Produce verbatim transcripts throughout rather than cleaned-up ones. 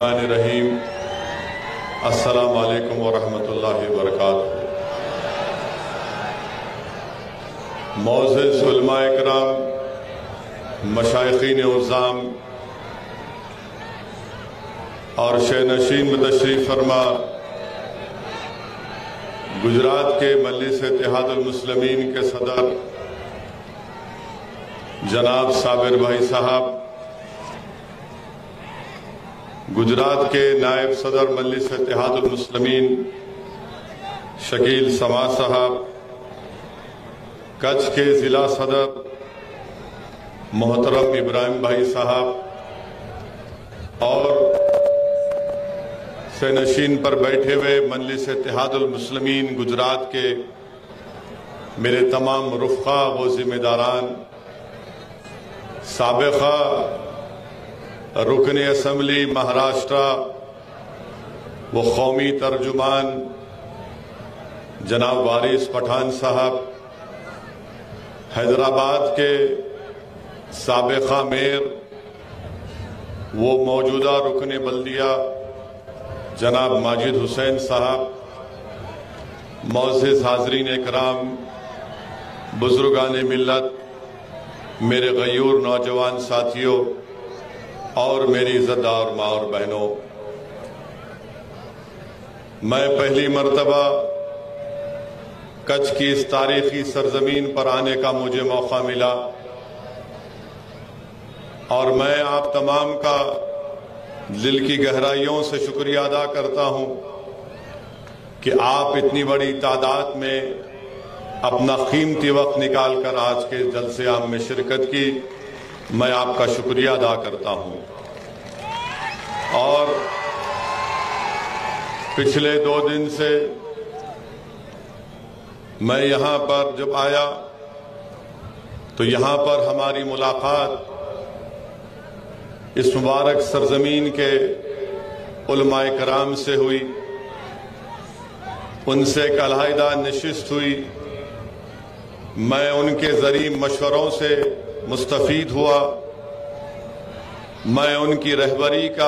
रहीम। अस्सलामु अलैकुम वरहमतुल्लाहि वबरकातुहू। मोअज़्ज़िज़ उलमाए किराम, मशाइख़ीन उज़्ज़ाम और शेनशीन में तशरीफ़ फरमा गुजरात के मजलिस इत्तेहादुल मुस्लिमीन के सदर जनाब साबिर भाई साहब, गुजरात के नायब सदर मजलिस इत्तेहादुल मुस्लिमीन शकील समाज साहब, कच्छ के जिला सदर मोहतरम इब्राहिम भाई साहब और सनशीन पर बैठे हुए मजलिस इत्तेहादुल मुस्लिमीन गुजरात के मेरे तमाम रुफ़क़ा व ज़िम्मेदारान, साबिक़ा रुकन असम्बली महाराष्ट्र व कौमी तर्जुमान जनाब वारिस पठान साहब, हैदराबाद के साबिक़ा मेयर वो मौजूदा रुकन बल्दिया जनाब माजिद हुसैन साहब, मोअज़्ज़िज़ हाज़रीन इकराम, बुज़ुर्गान मिल्लत, मेरे गयूर नौजवान साथियों और मेरी इज़्ज़तदार माँ और बहनों, मैं पहली मर्तबा कच्छ की इस तारीखी सरजमीन पर आने का मुझे मौका मिला और मैं आप तमाम का दिल की गहराइयों से शुक्रिया अदा करता हूं कि आप इतनी बड़ी तादाद में अपना कीमती वक्त निकाल कर आज के जलसे आम में शिरकत की। मैं आपका शुक्रिया अदा करता हूं। और पिछले दो दिन से मैं यहां पर जब आया तो यहां पर हमारी मुलाकात इस मुबारक सरजमीन के उलमाए कराम से हुई, उनसे एक अलहदा नशिस्त हुई। मैं उनके ज़रिए मशवरों से मुस्तफ़ीद हुआ। मैं उनकी रहबरी का,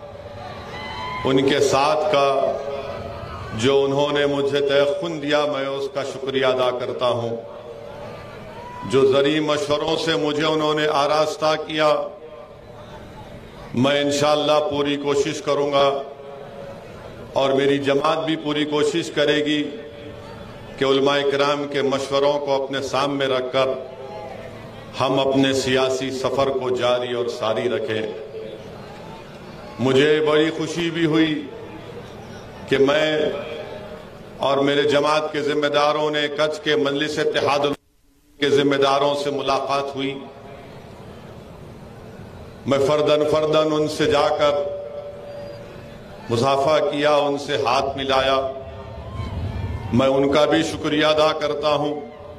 उनके साथ का जो उन्होंने मुझे तयख़ुन दिया, मैं उसका शुक्रिया अदा करता हूँ। जो ज़रिए मशवरों से मुझे उन्होंने आरास्ता किया, मैं इंशाअल्लाह पूरी कोशिश करूंगा और मेरी जमात भी पूरी कोशिश करेगी कि उलमाए किराम के मशवरों को अपने सामने रखकर हम अपने सियासी सफ़र को जारी और सारी रखें। मुझे बड़ी खुशी भी हुई कि मैं और मेरे जमात के जिम्मेदारों ने कच्छ के मजलिस इत्तेहादुल के जिम्मेदारों से मुलाकात हुई। मैं फर्दन फर्दन उनसे जाकर मुसाफा किया, उनसे हाथ मिलाया। मैं उनका भी शुक्रिया अदा करता हूं।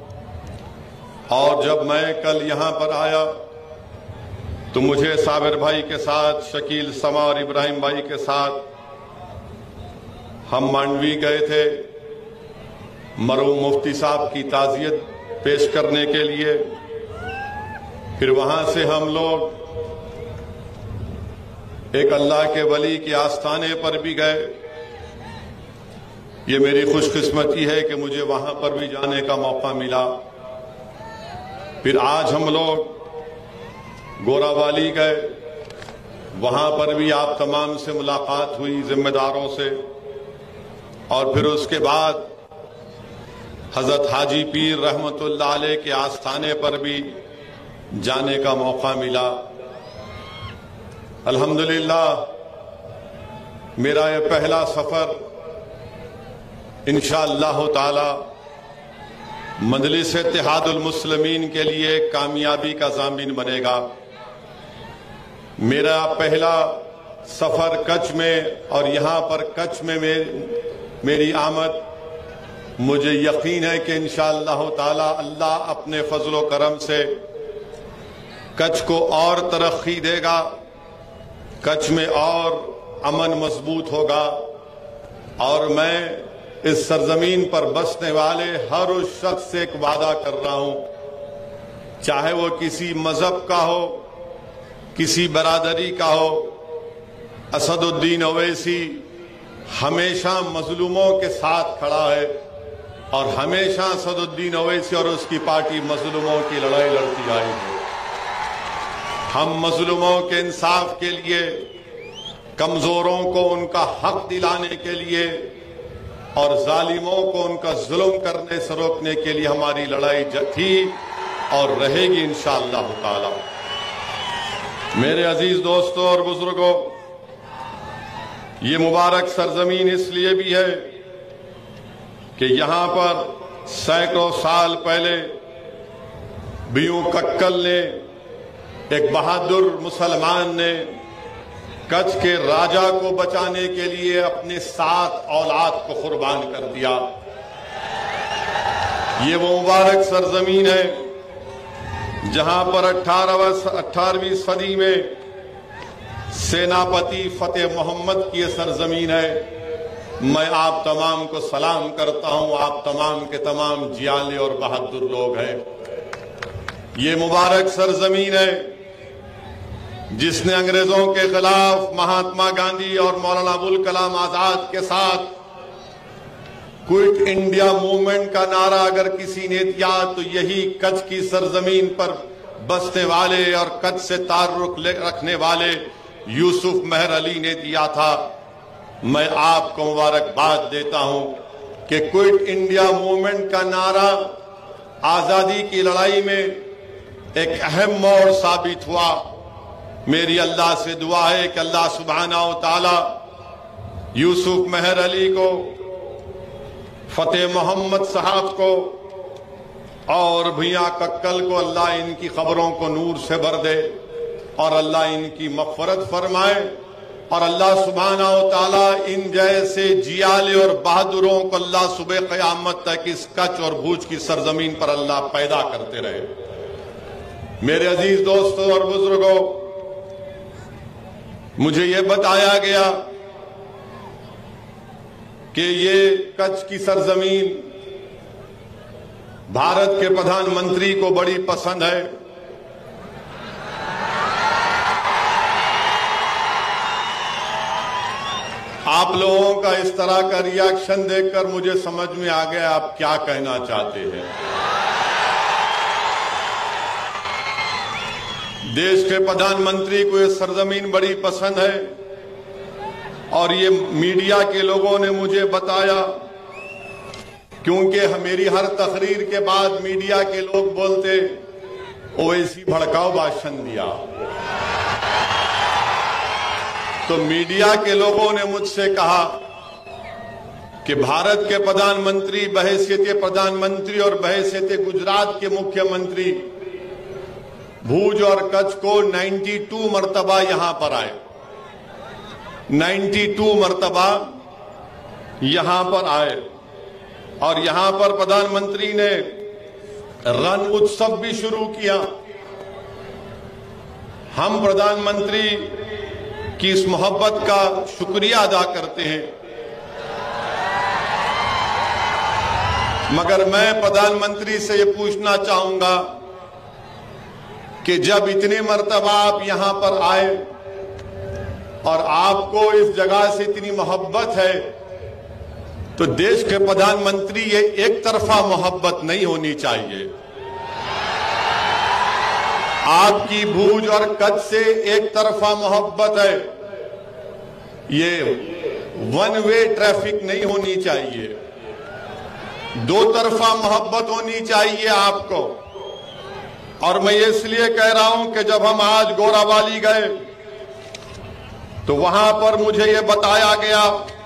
और जब मैं कल यहां पर आया तो मुझे साबिर भाई के साथ, शकील समा और इब्राहिम भाई के साथ हम मांडवी गए थे मरहूम मुफ्ती साहब की ताज़ियत पेश करने के लिए। फिर वहां से हम लोग एक अल्लाह के वली के आस्थाने पर भी गए। ये मेरी खुशकिस्मती है कि मुझे वहां पर भी जाने का मौका मिला। फिर आज हम लोग गोरावाली गए, वहां पर भी आप तमाम से मुलाकात हुई, जिम्मेदारों से। और फिर उसके बाद हजरत हाजी पीर रहमतुल्लाह अलैह के आस्थाने पर भी जाने का मौका मिला। अल्हम्दुलिल्लाह मेरा यह पहला सफर इंशाअल्लाह ताला मजलिस इत्तेहादुल मुस्लिमीन के लिए कामयाबी का ज़ामिन बनेगा। मेरा पहला सफर कच्छ में और यहां पर कच्छ में मेर, मेरी आमद, मुझे यकीन है कि इंशाअल्लाह ताला अल्लाह अपने फजलो करम से कच्छ को और तरक्की देगा, कच्छ में और अमन मजबूत होगा। और मैं इस सरजमीन पर बसने वाले हर उस शख्स से एक वादा कर रहा हूं, चाहे वो किसी मजहब का हो, किसी बरादरी का हो, असदुद्दीन ओवैसी हमेशा मजलूमों के साथ खड़ा है और हमेशा असदुद्दीन ओवैसी और उसकी पार्टी मजलूमों की लड़ाई लड़ती आई है। हम मजलूमों के इंसाफ के लिए, कमजोरों को उनका हक दिलाने के लिए और जालिमों को उनका जुल्म करने से रोकने के लिए हमारी लड़ाई थी और रहेगी इंशाअल्लाह ताला। मेरे अजीज दोस्तों और बुजुर्गों, ये मुबारक सरजमीन इसलिए भी है कि यहां पर सैकड़ों साल पहले बीयू कक्कल ने, एक बहादुर मुसलमान ने कच्छ के राजा को बचाने के लिए अपने सात औलाद को कुर्बान कर दिया। ये वो मुबारक सरजमीन है जहां पर अठारहवीं अठारहवीं सदी में सेनापति फतेह मोहम्मद की सरजमीन है। मैं आप तमाम को सलाम करता हूं। आप तमाम के तमाम जियाले और बहादुर लोग हैं। ये मुबारक सरजमीन है जिसने अंग्रेजों के खिलाफ महात्मा गांधी और मौलाना अबुल कलाम आजाद के साथ क्विट इंडिया मूवमेंट का नारा अगर किसी ने दिया तो यही कच्छ की सरजमीन पर बसने वाले और कच्छ से ताल्लुक रखने वाले यूसुफ मेहर अली ने दिया था। मैं आपको मुबारकबाद देता हूं कि क्विट इंडिया मूवमेंट का नारा आजादी की लड़ाई में एक अहम मोड़ साबित हुआ। मेरी अल्लाह से दुआ है कि अल्लाह सुब्हाना व तआला यूसुफ मेहर अली को, फतेह मोहम्मद साहब को और भैया कक्कल को अल्लाह इनकी खबरों को नूर से भर दे और अल्लाह इनकी मग़फ़िरत फरमाए और अल्लाह सुब्हाना व तआला इन जैसे जियाले और बहादुरों को अल्लाह सुबह क़यामत तक इस कच्छ और भूज की सरजमीन पर अल्लाह पैदा करते रहे। मेरे अजीज दोस्तों और बुजुर्गों, मुझे ये बताया गया कि ये कच्छ की सरजमीन भारत के प्रधानमंत्री को बड़ी पसंद है। आप लोगों का इस तरह का रिएक्शन देखकर मुझे समझ में आ गया आप क्या कहना चाहते हैं। देश के प्रधानमंत्री को ये सरजमीन बड़ी पसंद है और ये मीडिया के लोगों ने मुझे बताया, क्योंकि मेरी हर तकरीर के बाद मीडिया के लोग बोलते ओवैसी भड़काऊ भाषण दिया, तो मीडिया के लोगों ने मुझसे कहा कि भारत के प्रधानमंत्री बहैसियत प्रधानमंत्री और बहैसियत गुजरात के मुख्यमंत्री भूज और कच्छ को बानवे मरतबा यहां पर आए, बानवे मरतबा यहां पर आए और यहां पर प्रधानमंत्री ने रण उत्सव भी शुरू किया। हम प्रधानमंत्री की इस मोहब्बत का शुक्रिया अदा करते हैं, मगर मैं प्रधानमंत्री से ये पूछना चाहूंगा कि जब इतने मर्तबा आप यहां पर आए और आपको इस जगह से इतनी मोहब्बत है, तो देश के प्रधानमंत्री ये एक तरफा मोहब्बत नहीं होनी चाहिए। आपकी भूज और कच्छ से एक तरफा मोहब्बत है, ये वन वे ट्रैफिक नहीं होनी चाहिए, दो तरफा मोहब्बत होनी चाहिए आपको। और मैं इसलिए कह रहा हूं कि जब हम आज गोरावाली गए तो वहां पर मुझे ये बताया गया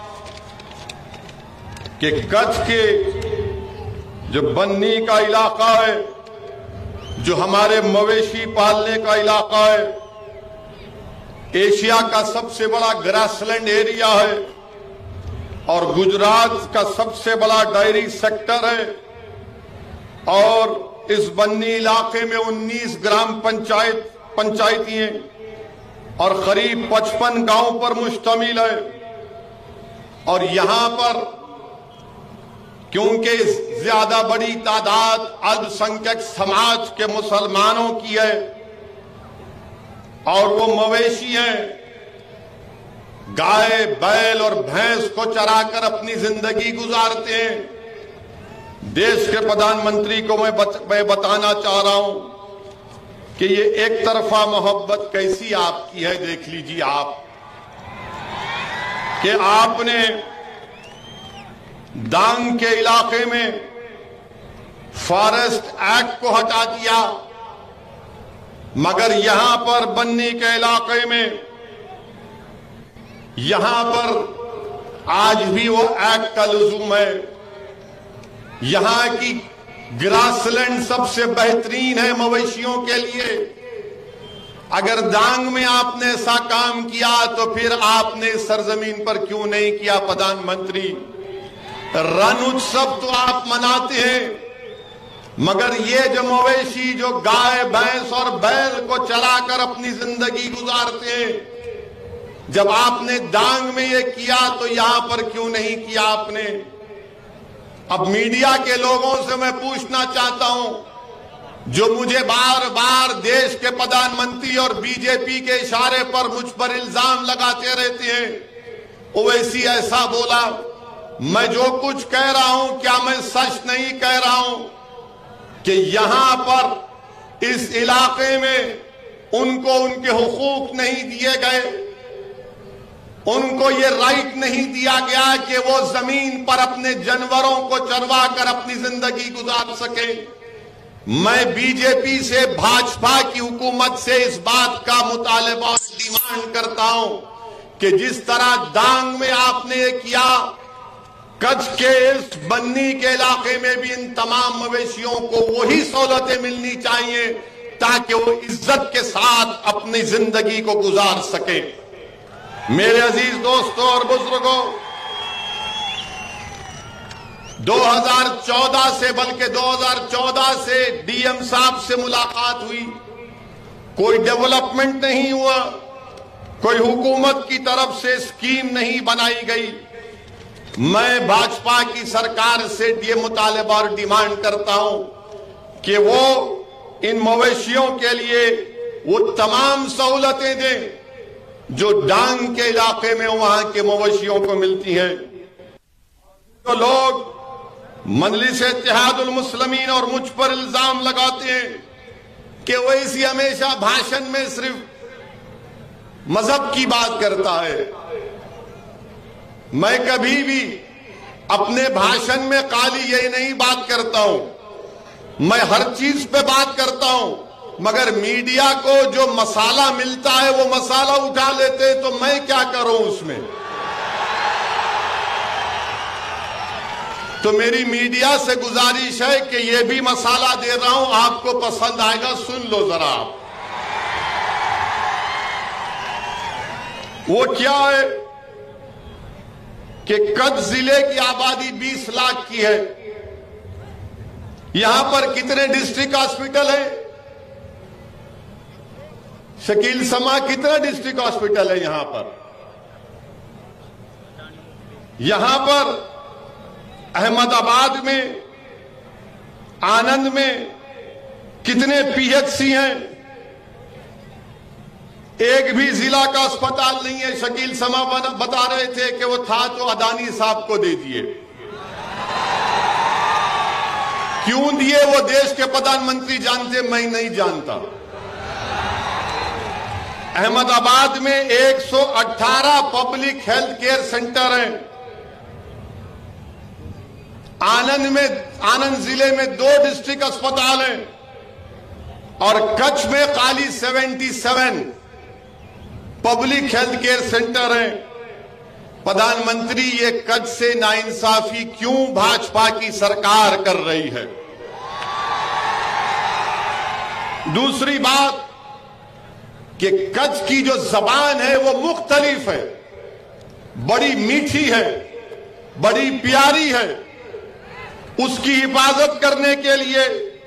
कि कच्छ के जो बन्नी का इलाका है, जो हमारे मवेशी पालने का इलाका है, एशिया का सबसे बड़ा ग्रासलैंड एरिया है और गुजरात का सबसे बड़ा डायरी सेक्टर है और इस बन्नी इलाके में उन्नीस ग्राम पंचायत पंचायती हैं और करीब पचपन गांव पर मुश्तमिल है। और यहां पर क्योंकि ज्यादा बड़ी तादाद अल्पसंख्यक समाज के मुसलमानों की है और वो मवेशी हैं, गाय बैल और भैंस को चराकर अपनी जिंदगी गुजारते हैं। देश के प्रधानमंत्री को मैं, बत, मैं बताना चाह रहा हूं कि ये एक तरफा मोहब्बत कैसी आपकी है। देख लीजिए आप कि आपने डांग के इलाके में फॉरेस्ट एक्ट को हटा दिया, मगर यहां पर बन्नी के इलाके में यहां पर आज भी वो एक्ट का लुज़ूम है। यहां की ग्रासलैंड सबसे बेहतरीन है मवेशियों के लिए। अगर डांग में आपने ऐसा काम किया तो फिर आपने सरजमीन पर क्यों नहीं किया प्रधानमंत्री? रण उत्सव तो आप मनाते हैं, मगर ये जो मवेशी जो गाय भैंस और बैल को चराकर अपनी जिंदगी गुजारते हैं, जब आपने डांग में ये किया तो यहां पर क्यों नहीं किया आपने? अब मीडिया के लोगों से मैं पूछना चाहता हूं, जो मुझे बार बार देश के प्रधानमंत्री और बीजेपी के इशारे पर मुझ पर इल्जाम लगाते रहते हैं, ओवैसी ऐसा बोला। मैं जो कुछ कह रहा हूं, क्या मैं सच नहीं कह रहा हूं कि यहां पर इस इलाके में उनको उनके हुकूक नहीं दिए गए, उनको ये राइट नहीं दिया गया कि वो जमीन पर अपने जानवरों को चरवा कर अपनी जिंदगी गुजार सके। मैं बीजेपी से, भाजपा की हुकूमत से इस बात का मुतालबा और डिमांड करता हूं कि जिस तरह डांग में आपने ये किया, कच्छ के इस बन्नी के इलाके में भी इन तमाम मवेशियों को वही सहूलतें मिलनी चाहिए ताकि वो इज्जत के साथ अपनी जिंदगी को गुजार सके। मेरे अजीज दोस्तों और बुजुर्गों, दो हज़ार चौदह से, बल्कि दो हज़ार चौदह से डीएम साहब से मुलाकात हुई, कोई डेवलपमेंट नहीं हुआ, कोई हुकूमत की तरफ से स्कीम नहीं बनाई गई। मैं भाजपा की सरकार से ये मुतालबा और डिमांड करता हूं कि वो इन मवेशियों के लिए वो तमाम सहूलतें दें जो डांग के इलाके में वहां के मवेशियों को मिलती हैं। तो लोग मजलिस इत्तेहादुल मुस्लिमीन और मुझ पर इल्जाम लगाते हैं कि ओवैसी हमेशा भाषण में सिर्फ मजहब की बात करता है। मैं कभी भी अपने भाषण में खाली यही नहीं बात करता हूं, मैं हर चीज पे बात करता हूं, मगर मीडिया को जो मसाला मिलता है वो मसाला उठा लेते हैं, तो मैं क्या करूं उसमें? तो मेरी मीडिया से गुजारिश है कि ये भी मसाला दे रहा हूं, आपको पसंद आएगा, सुन लो जरा। वो क्या है कि कच्छ जिले की आबादी बीस लाख की है। यहां पर कितने डिस्ट्रिक्ट हॉस्पिटल है? शकील समा, कितना डिस्ट्रिक्ट हॉस्पिटल है यहां पर? यहां पर अहमदाबाद में, आनंद में कितने पीएचसी हैं? एक भी जिला का अस्पताल नहीं है। शकील समा बता रहे थे कि वो था तो अदानी साहब को दे दिए। क्यों दिए वो देश के प्रधानमंत्री जानते, मैं नहीं जानता। अहमदाबाद में एक सौ अठारह पब्लिक हेल्थ केयर सेंटर हैं। आनंद में, आनंद जिले में दो डिस्ट्रिक्ट अस्पताल हैं और कच्छ में खाली सतहत्तर पब्लिक हेल्थ केयर सेंटर हैं। प्रधानमंत्री, ये कच्छ से नाइंसाफी क्यों भाजपा की सरकार कर रही है? दूसरी बात कि कच्छ की जो जबान है वो मुख्तलिफ है, बड़ी मीठी है, बड़ी प्यारी है। उसकी हिफाजत करने के लिए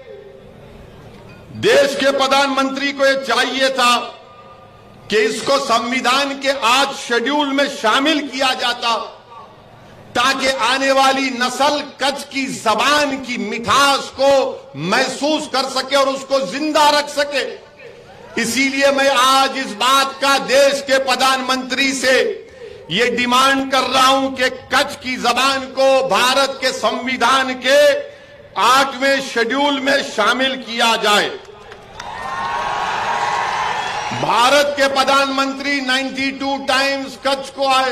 देश के प्रधानमंत्री को यह चाहिए था कि इसको संविधान के आज शेड्यूल में शामिल किया जाता ताकि आने वाली नस्ल कच्छ की जबान की मिठास को महसूस कर सके और उसको जिंदा रख सके। इसीलिए मैं आज इस बात का देश के प्रधानमंत्री से ये डिमांड कर रहा हूं कि कच्छ की जबान को भारत के संविधान के आठवें शेड्यूल में शामिल किया जाए। भारत के प्रधानमंत्री बानवे टाइम्स कच्छ को आए।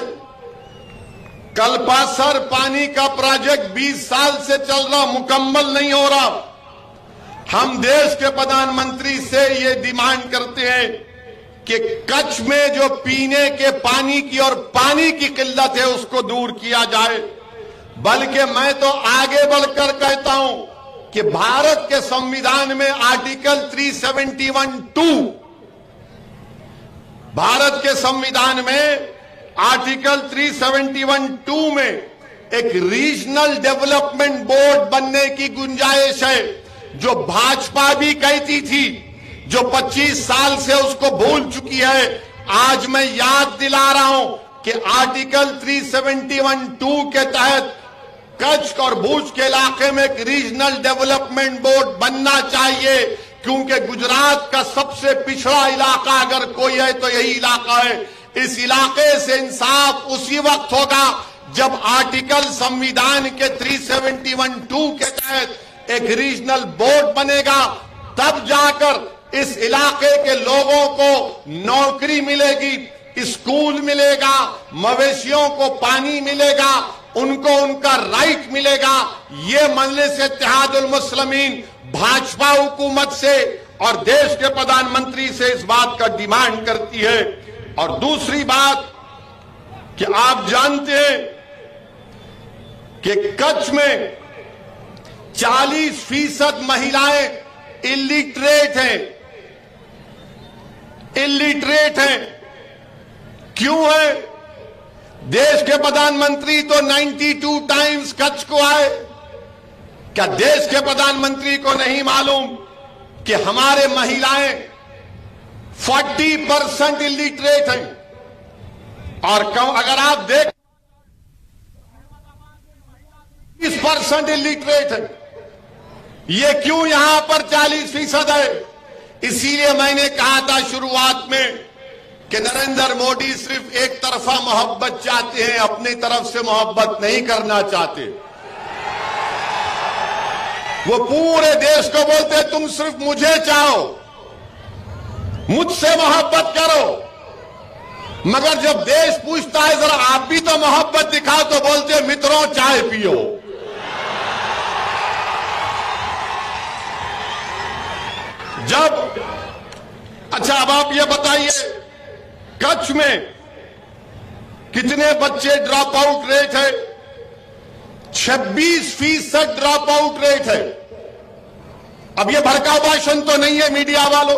कल्पासर पानी का प्रोजेक्ट बीस साल से चल रहा, मुकम्मल नहीं हो रहा। हम देश के प्रधानमंत्री से ये डिमांड करते हैं कि कच्छ में जो पीने के पानी की और पानी की किल्लत है उसको दूर किया जाए। बल्कि मैं तो आगे बढ़कर कहता हूं कि भारत के संविधान में आर्टिकल तीन सौ इकहत्तर टू भारत के संविधान में आर्टिकल तीन सौ इकहत्तर टू में एक रीजनल डेवलपमेंट बोर्ड बनने की गुंजाइश है, जो भाजपा भी कहती थी, जो पच्चीस साल से उसको भूल चुकी है। आज मैं याद दिला रहा हूं कि आर्टिकल तीन सौ इकहत्तर टू के तहत कच्छ और भुज के इलाके में एक रीजनल डेवलपमेंट बोर्ड बनना चाहिए, क्योंकि गुजरात का सबसे पिछड़ा इलाका अगर कोई है तो यही इलाका है। इस इलाके से इंसाफ उसी वक्त होगा जब आर्टिकल संविधान के तीन सौ इकहत्तर टू के तहत एक रीजनल बोर्ड बनेगा, तब जाकर इस इलाके के लोगों को नौकरी मिलेगी, स्कूल मिलेगा, मवेशियों को पानी मिलेगा, उनको उनका राइट मिलेगा। ये मजलिस इत्तेहादुल मुस्लिमीन भाजपा हुकूमत से और देश के प्रधानमंत्री से इस बात का डिमांड करती है। और दूसरी बात कि आप जानते हैं कि कच्छ में चालीस फीसद महिलाएं इलिटरेट हैं। इलिटरेट हैं क्यों है? देश के प्रधानमंत्री तो बानवे टाइम्स कच्छ को आए। क्या देश के प्रधानमंत्री को नहीं मालूम कि हमारे महिलाएं चालीस परसेंट इलिटरेट हैं? और अगर आप देख बीस परसेंट इलिटरेट है। ये क्यों यहां पर चालीस फीसद है? इसीलिए मैंने कहा था शुरुआत में कि नरेंद्र मोदी सिर्फ एक तरफा मोहब्बत चाहते हैं, अपनी तरफ से मोहब्बत नहीं करना चाहते। वो पूरे देश को बोलते हैं तुम सिर्फ मुझे चाहो, मुझसे मोहब्बत करो, मगर जब देश पूछता है जरा आप भी तो मोहब्बत दिखाओ, तो बोलते मित्रों चाय पियो। जब अच्छा अब आप ये बताइए कच्छ में कितने बच्चे ड्रॉप आउट रेट है? छब्बीस फीसद ड्रॉप आउट रेट है। अब ये भड़काऊ भाषण तो नहीं है मीडिया वालों,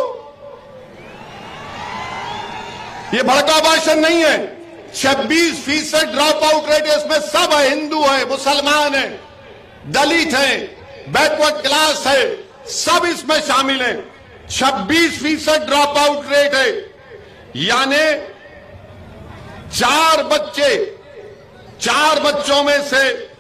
ये भड़काऊ भाषण नहीं है। छब्बीस फीसद ड्रॉप आउट रेट है। इसमें सब है, हिंदू है, मुसलमान है, दलित है, बैकवर्ड क्लास है, सब इसमें शामिल है। छब्बीस फीसद ड्रॉप आउट रेट है, यानी चार बच्चे चार बच्चों में से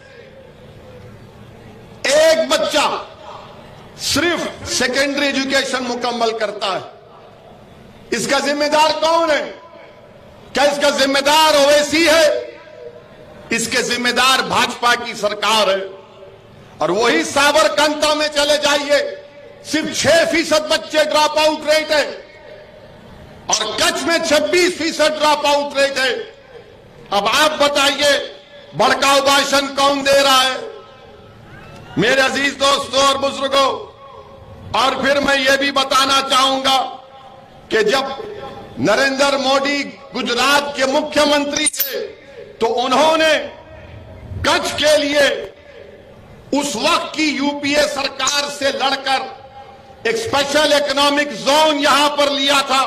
एक बच्चा सिर्फ सेकेंडरी एजुकेशन मुकम्मल करता है। इसका जिम्मेदार कौन है? क्या इसका जिम्मेदार ओवैसी है? इसके जिम्मेदार भाजपा की सरकार है। और वही साबरकांता में चले जाइए, सिर्फ छह फीसद बच्चे ड्रॉप आउट रेट है, और कच्छ में छब्बीस फीसद ड्रॉप आउट रेट है। अब आप बताइए भड़काऊ भाषण कौन दे रहा है? मेरे अजीज दोस्तों और बुजुर्गों, और फिर मैं ये भी बताना चाहूंगा कि जब नरेंद्र मोदी गुजरात के मुख्यमंत्री थे तो उन्होंने कच्छ के लिए उस वक्त की यूपीए सरकार से लड़कर एक स्पेशल इकोनॉमिक जोन यहां पर लिया था,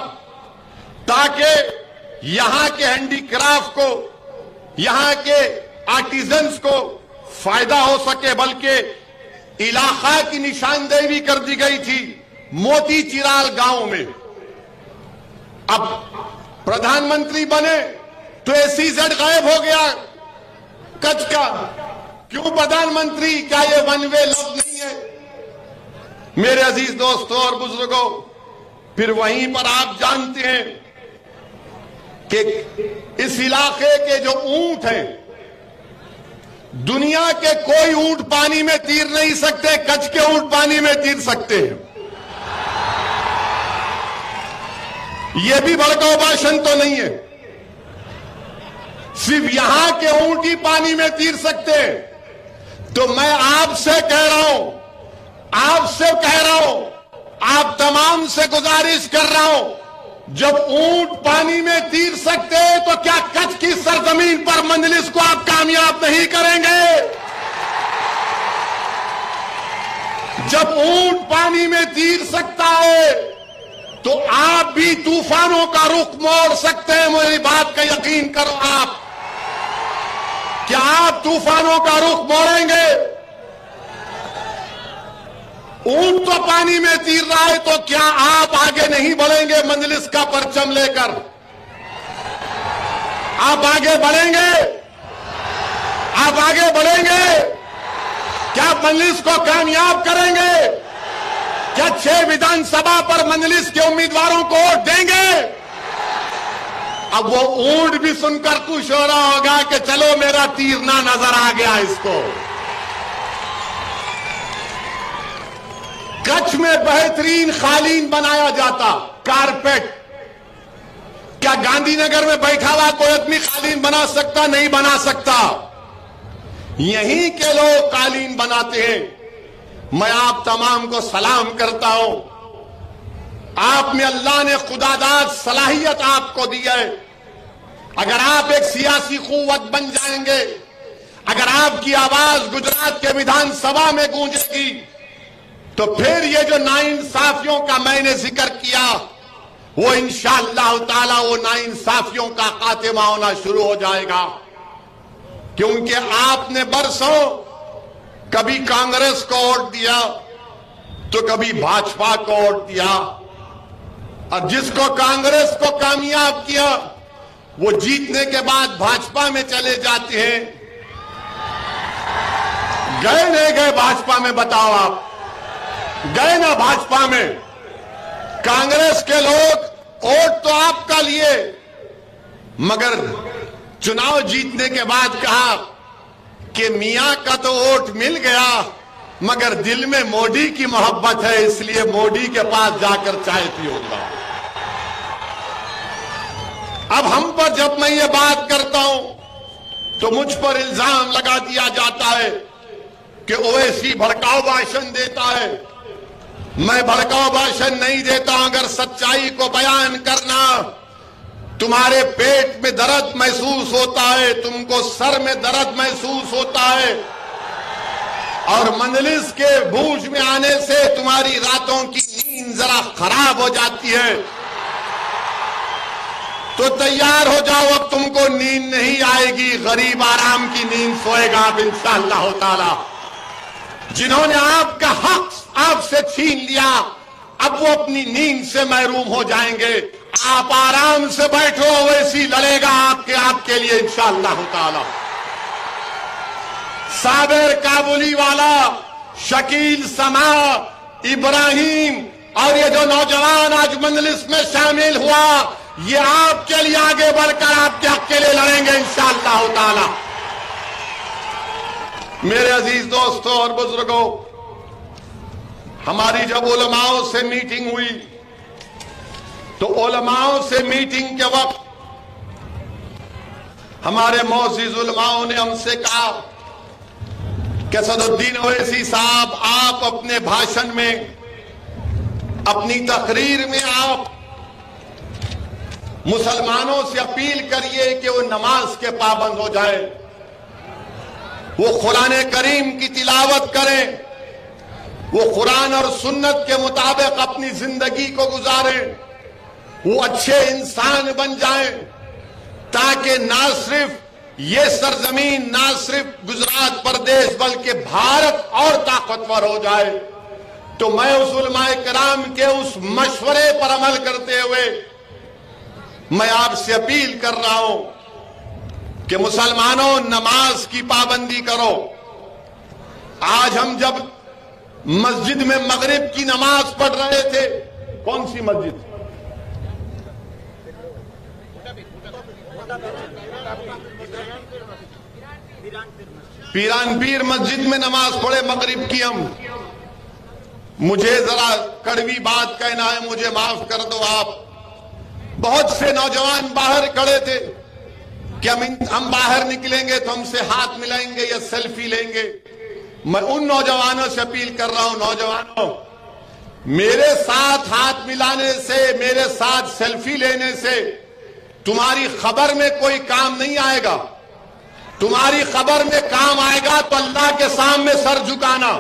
ताकि यहां के हैंडीक्राफ्ट को, यहां के आर्टिजन्स को फायदा हो सके। बल्कि इलाका की निशानदेही कर दी गई थी मोती चिराल गांव में। अब प्रधानमंत्री बने तो एसीजेड गायब हो गया कच्छ का। क्यों प्रधानमंत्री? क्या ये वन वे लव नहीं है? मेरे अजीज दोस्तों और बुजुर्गों, फिर वहीं पर आप जानते हैं कि इस इलाके के जो ऊंट हैं, दुनिया के कोई ऊंट पानी में तीर नहीं सकते, कच्छ के ऊंट पानी में तीर सकते हैं। यह भी भड़काऊ भाषण तो नहीं है, सिर्फ यहां के ऊंट ही पानी में तीर सकते हैं। तो मैं आपसे कह रहा हूं, आपसे कह रहा हूं, आप तमाम से गुजारिश कर रहा हूं, जब ऊंट पानी में तीर सकते हैं तो क्या कच्छ की सरजमीन पर मंजलिस को आप कामयाब नहीं करेंगे? जब ऊंट पानी में तीर सकता है तो आप भी तूफानों का रुख मोड़ सकते हैं। मेरी बात का यकीन करो आप, क्या आप तूफानों का रुख मोड़ेंगे? ऊंट तो पानी में तीर रहा है, तो क्या आप आगे नहीं बढ़ेंगे मंजलिस का परचम लेकर? आप आगे बढ़ेंगे? आप आगे बढ़ेंगे? क्या मंजलिस को कामयाब करेंगे? क्या छह विधानसभा पर मंजलिस के उम्मीदवारों को वोट देंगे? अब वो ऊंट भी सुनकर खुश हो रहा होगा कि चलो मेरा तीर ना नजर आ गया इसको। कच्छ में बेहतरीन कालीन बनाया जाता, कारपेट। क्या गांधीनगर में बैठा हुआ कोई आदमी कालीन बना सकता? नहीं बना सकता। यहीं के लोग कालीन बनाते हैं। मैं आप तमाम को सलाम करता हूं, आप में अल्लाह ने खुदादाद सलाहियत आपको दी है। अगर आप एक सियासी कुव्वत बन जाएंगे, अगर आपकी आवाज गुजरात के विधानसभा में गूंजेगी, तो फिर ये जो नाइंसाफियों का मैंने जिक्र किया, वो इंशाअल्लाह ताला वो नाइंसाफियों का खात्मा होना शुरू हो जाएगा। क्योंकि आपने बरसों कभी कांग्रेस को वोट दिया तो कभी भाजपा को वोट दिया, और जिसको कांग्रेस को कामयाब किया वो जीतने के बाद भाजपा में चले जाते हैं। गए नहीं गए भाजपा में? बताओ आप, गए ना भाजपा में? कांग्रेस के लोग वोट तो आपका लिए, मगर चुनाव जीतने के बाद कहा कि मियां का तो वोट मिल गया, मगर दिल में मोदी की मोहब्बत है, इसलिए मोदी के पास जाकर चाय पीऊंगा। अब हम पर जब मैं ये बात करता हूं तो मुझ पर इल्जाम लगा दिया जाता है कि ओवैसी भड़काऊ भाषण देता है। मैं भड़काऊ भाषण नहीं देता। अगर सच्चाई को बयान करना, तुम्हारे पेट में दर्द महसूस होता है, तुमको सर में दर्द महसूस होता है, और मंजलिस के बूझ में आने से तुम्हारी रातों की नींद जरा खराब हो जाती है, तो तैयार हो जाओ, अब तुमको नींद नहीं आएगी, गरीब आराम की नींद सोएगा अब इंशाअल्लाह ताला। जिन्होंने आपका हक आपसे छीन लिया, अब वो अपनी नींद से महरूम हो जाएंगे। आप आराम से बैठो, वैसी लड़ेगा आपके आपके लिए इंशाअल्लाह ताला। साबिर काबुली वाला, शकील समा, इब्राहिम और ये जो नौजवान आज मंजलिस में शामिल हुआ, ये आपके लिए आगे बढ़कर आपके हक के लिए लड़ेंगे इंशाअल्लाह ताला। मेरे अजीज दोस्तों और बुजुर्गों, हमारी जब उलमाओं से मीटिंग हुई तो उलमाओं से मीटिंग के वक्त हमारे मोअज़्ज़िज़ उलमाओं ने हमसे कहा कि असदुद्दीन ओवैसी साहब, आप अपने भाषण में, अपनी तकरीर में आप मुसलमानों से अपील करिए कि वो नमाज के पाबंद हो जाए, वो कुरान करीम की तिलावत करें, वो कुरान और सुन्नत के मुताबिक अपनी जिंदगी को गुजारें, वो अच्छे इंसान बन जाएं, ताकि ना सिर्फ ये सरजमीन, ना सिर्फ गुजरात प्रदेश बल्कि भारत और ताकतवर हो जाए। तो मैं उस उलमाए किराम के उस मशवरे पर अमल करते हुए मैं आपसे अपील कर रहा हूं कि मुसलमानों, नमाज की पाबंदी करो। आज हम जब मस्जिद में मगरिब की नमाज पढ़ रहे थे, कौन सी मस्जिद? पीरानपीर मस्जिद में नमाज पढ़े मगरिब की हम। मुझे जरा कड़वी बात कहना है, मुझे माफ कर दो आप। बहुत से नौजवान बाहर खड़े थे कि हम हम बाहर निकलेंगे तो हमसे हाथ मिलाएंगे या सेल्फी लेंगे। मैं उन नौजवानों से अपील कर रहा हूं, नौजवानों, मेरे साथ हाथ मिलाने से, मेरे साथ सेल्फी लेने से तुम्हारी खबर में कोई काम नहीं आएगा। तुम्हारी खबर में काम आएगा तो अल्लाह के सामने सर झुकाना।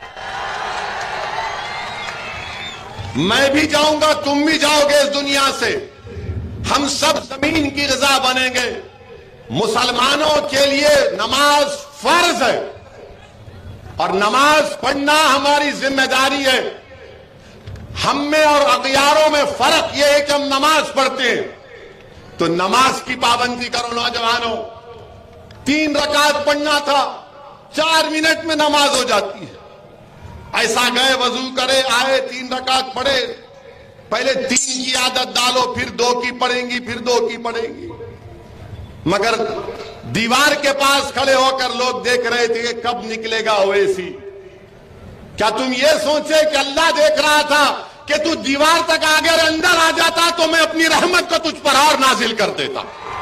मैं भी जाऊंगा, तुम भी जाओगे इस दुनिया से, हम सब जमीन की ग़िज़ा बनेंगे। मुसलमानों के लिए नमाज फर्ज है और नमाज पढ़ना हमारी जिम्मेदारी है। हम में और अगयारों में फर्क यह है कि हम नमाज पढ़ते हैं, तो नमाज की पाबंदी करो नौजवानों। तीन रकात पढ़ना था, चार मिनट में नमाज हो जाती है। ऐसा गए, वजू करे, आए, तीन रकात पढ़े, पहले तीन की आदत डालो, फिर दो की पढ़ेंगी, फिर दो की पढ़ेंगी। मगर दीवार के पास खड़े होकर लोग देख रहे थे कि कब निकलेगा ओवैसी। क्या तुम ये सोचे कि अल्लाह देख रहा था कि तू दीवार तक अगर अंदर आ जाता तो मैं अपनी रहमत को तुझ पर और नाजिल कर देता।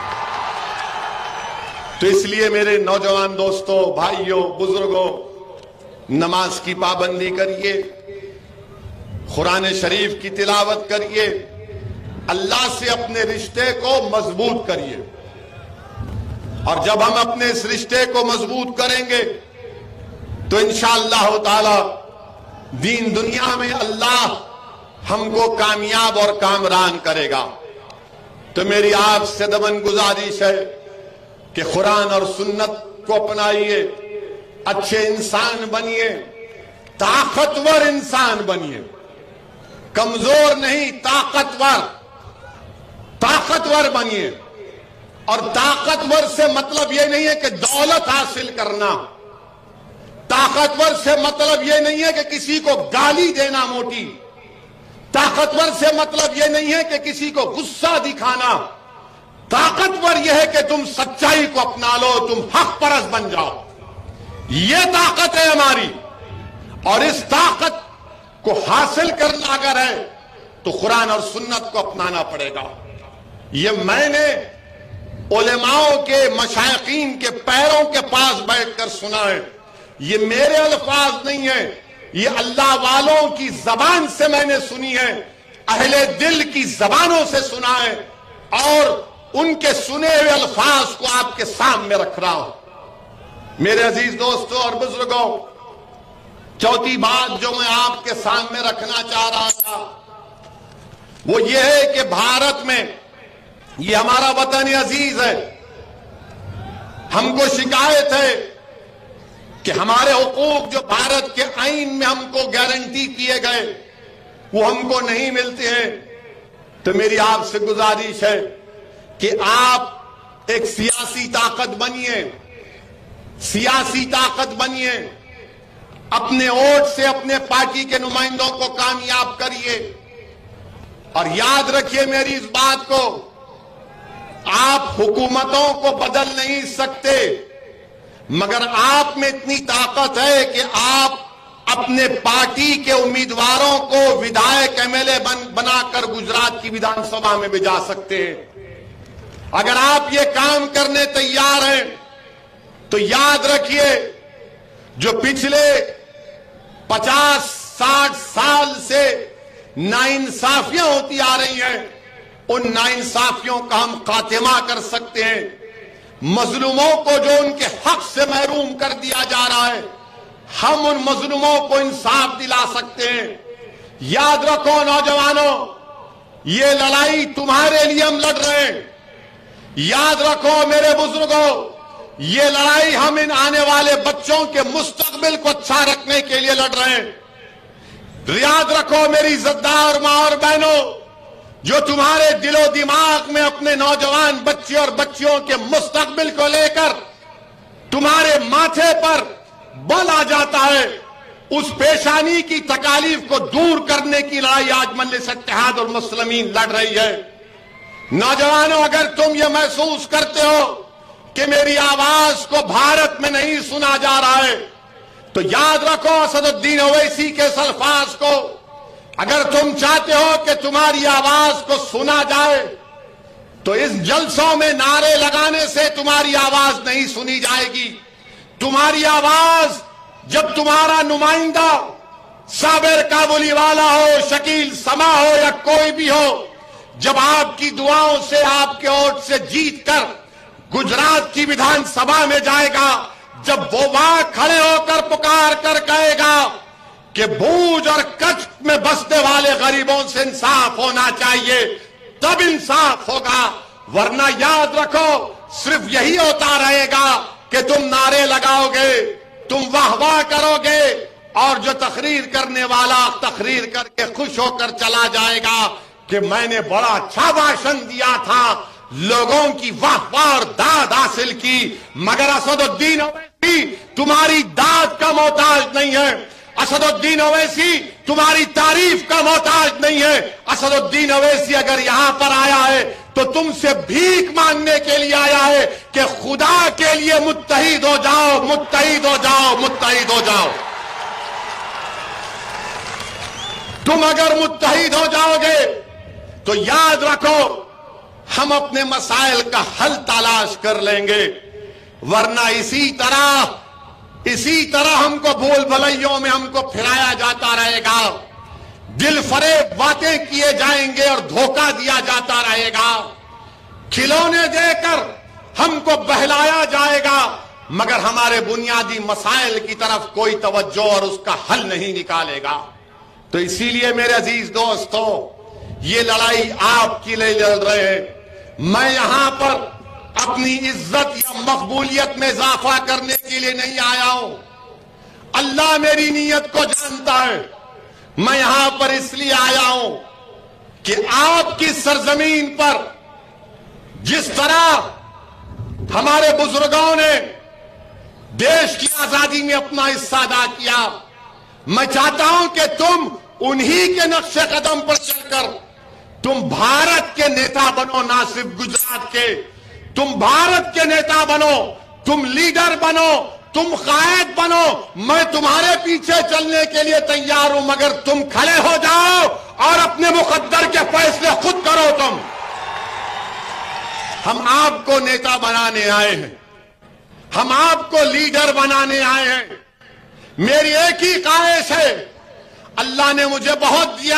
तो इसलिए मेरे नौजवान दोस्तों, भाइयों, बुजुर्गों, नमाज की पाबंदी करिए, कुरान शरीफ की तिलावत करिए, अल्लाह से अपने रिश्ते को मजबूत करिए। और जब हम अपने इस रिश्ते को मजबूत करेंगे तो इंशाअल्लाह ताला दीन दुनिया में अल्लाह हमको कामयाब और कामरान करेगा। तो मेरी आपसे दमन गुजारिश है कि कुरान और सुन्नत को अपनाइए, अच्छे इंसान बनिए, ताकतवर इंसान बनिए, कमजोर नहीं, ताकतवर ताकतवर बनिए। और ताकतवर से मतलब यह नहीं है कि दौलत हासिल करना, ताकतवर से मतलब यह नहीं है कि किसी को गाली देना मोटी, ताकतवर से मतलब यह नहीं है कि किसी को गुस्सा दिखाना, ताकतवर यह है कि तुम सच्चाई को अपना लो, तुम हक परस्त बन जाओ। यह ताकत है हमारी। और इस ताकत को हासिल करना अगर है तो कुरान और सुन्नत को अपनाना पड़ेगा। यह मैंने उलेमाओं के, मशाइखीन के पैरों के पास बैठकर सुना है। ये मेरे अल्फाज नहीं है, ये अल्लाह वालों की जबान से मैंने सुनी है, अहले दिल की जबानों से सुना है और उनके सुने हुए अल्फाज को आपके सामने रख रहा हूं। मेरे अजीज दोस्तों और बुजुर्गों, चौथी बात जो मैं आपके सामने रखना चाह रहा था वो ये है कि भारत में, ये हमारा वतन अजीज है, हमको शिकायत है कि हमारे हुकूक जो भारत के आईन में हमको गारंटी किए गए वो हमको नहीं मिलते हैं। तो मेरी आपसे गुजारिश है कि आप एक सियासी ताकत बनिए, सियासी ताकत बनिए, अपने वोट से अपने पार्टी के नुमाइंदों को कामयाब करिए। और याद रखिए मेरी इस बात को, आप हुकूमतों को बदल नहीं सकते, मगर आप में इतनी ताकत है कि आप अपने पार्टी के उम्मीदवारों को विधायक एमएलए बन बनाकर गुजरात की विधानसभा में भेजा सकते हैं। अगर आप ये काम करने तैयार हैं तो याद रखिए, जो पिछले पचास साठ साल से नाइंसाफियां होती आ रही हैं, उन नाइंसाफियों का हम खात्मा कर सकते हैं। मजलूमों को जो उनके हक से महरूम कर दिया जा रहा है, हम उन मजलूमों को इंसाफ दिला सकते हैं। याद रखो नौजवानों, ये लड़ाई तुम्हारे लिए हम लड़ रहे हैं। याद रखो मेरे बुजुर्गों, ये लड़ाई हम इन आने वाले बच्चों के मुस्तकबिल को अच्छा रखने के लिए लड़ रहे हैं। याद रखो मेरी इज्जतदार मां और बहनों, जो तुम्हारे दिलो दिमाग में अपने नौजवान बच्चे और बच्चियों के मुस्तकबिल को लेकर तुम्हारे माथे पर बल आ जाता है, उस पेशानी की तकालीफ को दूर करने की लड़ाई आज मजलिस इत्तेहाद और मुस्लिमीन लड़ रही है। नौजवानों, अगर तुम ये महसूस करते हो कि मेरी आवाज को भारत में नहीं सुना जा रहा है, तो याद रखो असदुद्दीन ओवैसी के अल्फाज को। अगर तुम चाहते हो कि तुम्हारी आवाज को सुना जाए, तो इस जलसों में नारे लगाने से तुम्हारी आवाज नहीं सुनी जाएगी। तुम्हारी आवाज जब तुम्हारा नुमाइंदा साबिर काबुली वाला हो, शकील समा हो या कोई भी हो, जब आपकी दुआओं से, आपके वोट से जीत कर गुजरात की विधानसभा में जाएगा, जब वो वहां खड़े होकर पुकार कर कहेगा कि भूज और कच्छ में बसने वाले गरीबों से इंसाफ होना चाहिए, तब इंसाफ होगा। वरना याद रखो, सिर्फ यही होता रहेगा कि तुम नारे लगाओगे, तुम वाह वाह करोगे, और जो तकरीर करने वाला तकरीर करके खुश होकर चला जाएगा कि मैंने बड़ा अच्छा भाषण दिया था, लोगों की वाह वाह और दाद हासिल की। मगर असदुद्दीन ओवैसी तुम्हारी दाद का मोहताज नहीं है, असदुद्दीन ओवैसी तुम्हारी तारीफ का मोहताज नहीं है। असदुद्दीन ओवैसी अगर यहां पर आया है तो तुमसे भीख मांगने के लिए आया है कि खुदा के लिए मुत्तहिद हो जाओ, मुत्तहिद हो जाओ, मुत्तहिद हो जाओ। तुम अगर मुत्तहिद हो जाओगे तो याद रखो, हम अपने मसाइल का हल तलाश कर लेंगे। वरना इसी तरह इसी तरह हमको भूल भलैयों में हमको फिराया जाता रहेगा, दिल फरेब बातें किए जाएंगे और धोखा दिया जाता रहेगा, खिलौने देकर हमको बहलाया जाएगा, मगर हमारे बुनियादी मसाइल की तरफ कोई तवज्जो और उसका हल नहीं निकालेगा। तो इसीलिए मेरे अजीज दोस्तों, ये लड़ाई आपके लिए लड़ रहे हैं। मैं यहां पर अपनी इज्जत या मकबूलियत में इजाफा करने के लिए नहीं आया हूं। अल्लाह मेरी नीयत को जानता है। मैं यहां पर इसलिए आया हूं कि आपकी सरजमीन पर जिस तरह हमारे बुजुर्गों ने देश की आजादी में अपना हिस्सा अदा किया, मैं चाहता हूं कि तुम उन्हीं के नक्शे कदम पर चलकर तुम भारत के नेता बनो, ना सिर्फ गुजरात के। तुम भारत के नेता बनो, तुम लीडर बनो, तुम कायद बनो। मैं तुम्हारे पीछे चलने के लिए तैयार हूं, मगर तुम खड़े हो जाओ और अपने मुकद्दर के फैसले खुद करो। तुम हम आपको नेता बनाने आए हैं, हम आपको लीडर बनाने आए हैं। मेरी एक ही ख्वाहिश है, अल्लाह ने मुझे बहुत दिया।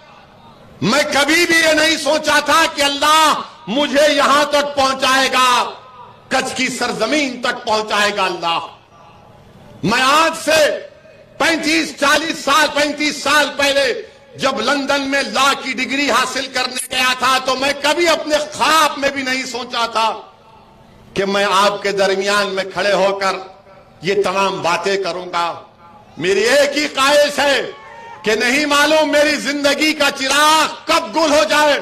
मैं कभी भी ये नहीं सोचा था कि अल्लाह मुझे यहां तक पहुंचाएगा, कच्छ की सरजमीन तक पहुंचाएगा अल्लाह। मैं आज से पैंतीस चालीस साल पैंतीस साल पहले जब लंदन में लॉ की डिग्री हासिल करने गया था, तो मैं कभी अपने ख्वाब में भी नहीं सोचा था कि मैं आपके दरमियान में खड़े होकर ये तमाम बातें करूंगा। मेरी एक ही ख्वाहिश है कि नहीं मालूम मेरी जिंदगी का चिराग कब गुल हो जाए,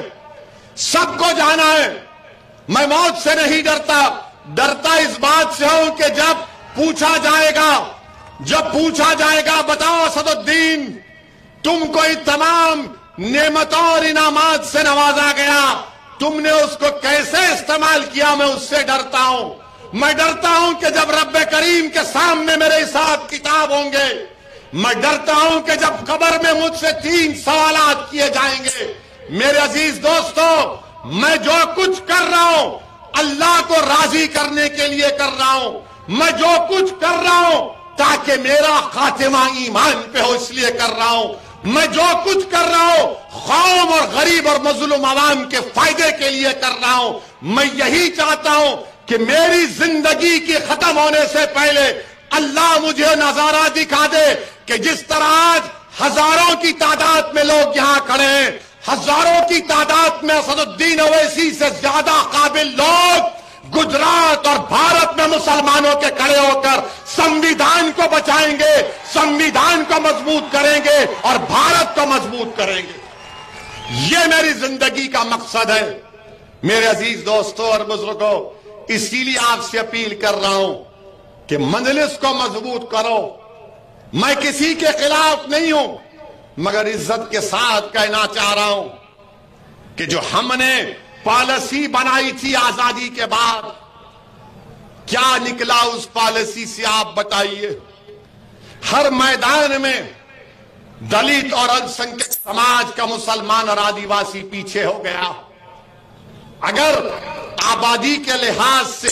सबको जाना है। मैं मौत से नहीं डरता, डरता इस बात से हूं कि जब पूछा जाएगा जब पूछा जाएगा बताओ असदुद्दीन, तुमको इन तमाम नेमतों और इनामात से नवाजा गया, तुमने उसको कैसे इस्तेमाल किया, मैं उससे डरता हूं। मैं डरता हूं कि जब रब्बे करीम के सामने मेरे हिसाब किताब होंगे, मैं डरता हूं कि जब कब्र में मुझसे तीन सवालात किए जाएंगे। मेरे अजीज दोस्तों, मैं जो कुछ कर रहा हूं अल्लाह को राजी करने के लिए कर रहा हूं। मैं जो कुछ कर रहा हूं ताकि मेरा खातिमा ईमान पे हो, इसलिए कर रहा हूं। मैं जो कुछ कर रहा हूं कौम और गरीब और मजलूम आवाम के फायदे के लिए कर रहा हूं। मैं यही चाहता हूं कि मेरी जिंदगी के खत्म होने से पहले अल्लाह मुझे नजारा दिखा दे कि जिस तरह आज हजारों की तादाद में लोग यहां खड़े हैं, हजारों की तादाद में असदुद्दीन ओवैसी से ज्यादा काबिल लोग गुजरात और भारत में मुसलमानों के खड़े होकर संविधान को बचाएंगे, संविधान को मजबूत करेंगे और भारत को मजबूत करेंगे। ये मेरी जिंदगी का मकसद है। मेरे अजीज दोस्तों और बुजुर्गों, इसीलिए आपसे अपील कर रहा हूं कि मजलिस को मजबूत करो। मैं किसी के खिलाफ नहीं हूं, मगर इज्जत के साथ कहना चाह रहा हूं कि जो हमने पॉलिसी बनाई थी आजादी के बाद, क्या निकला उस पॉलिसी से आप बताइए। हर मैदान में दलित और अल्पसंख्यक समाज का मुसलमान और आदिवासी पीछे हो गया। अगर आबादी के लिहाज से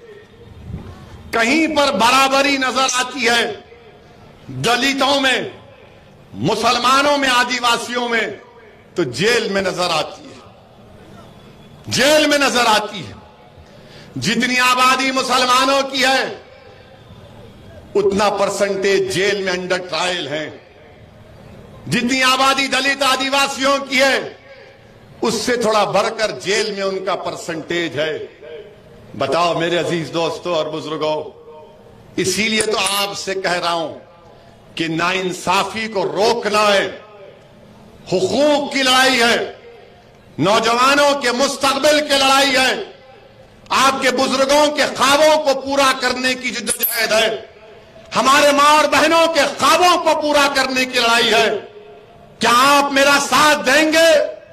कहीं पर बराबरी नजर आती है, दलितों में, मुसलमानों में, आदिवासियों में, तो जेल में नजर आती है, जेल में नजर आती है। जितनी आबादी मुसलमानों की है उतना परसेंटेज जेल में अंडर ट्रायल है। जितनी आबादी दलित आदिवासियों की है उससे थोड़ा बढ़कर जेल में उनका परसेंटेज है। बताओ मेरे अजीज दोस्तों और बुजुर्गों, इसीलिए तो आपसे कह रहा हूं कि नाइंसाफी को रोकना है, हुकूक की लड़ाई है, नौजवानों के मुस्तकबिल की लड़ाई है, आपके बुजुर्गों के ख्वाबों को पूरा करने की जिद्दोजहद है, हमारे मां और बहनों के ख्वाबों को पूरा करने की लड़ाई है। क्या आप मेरा साथ देंगे?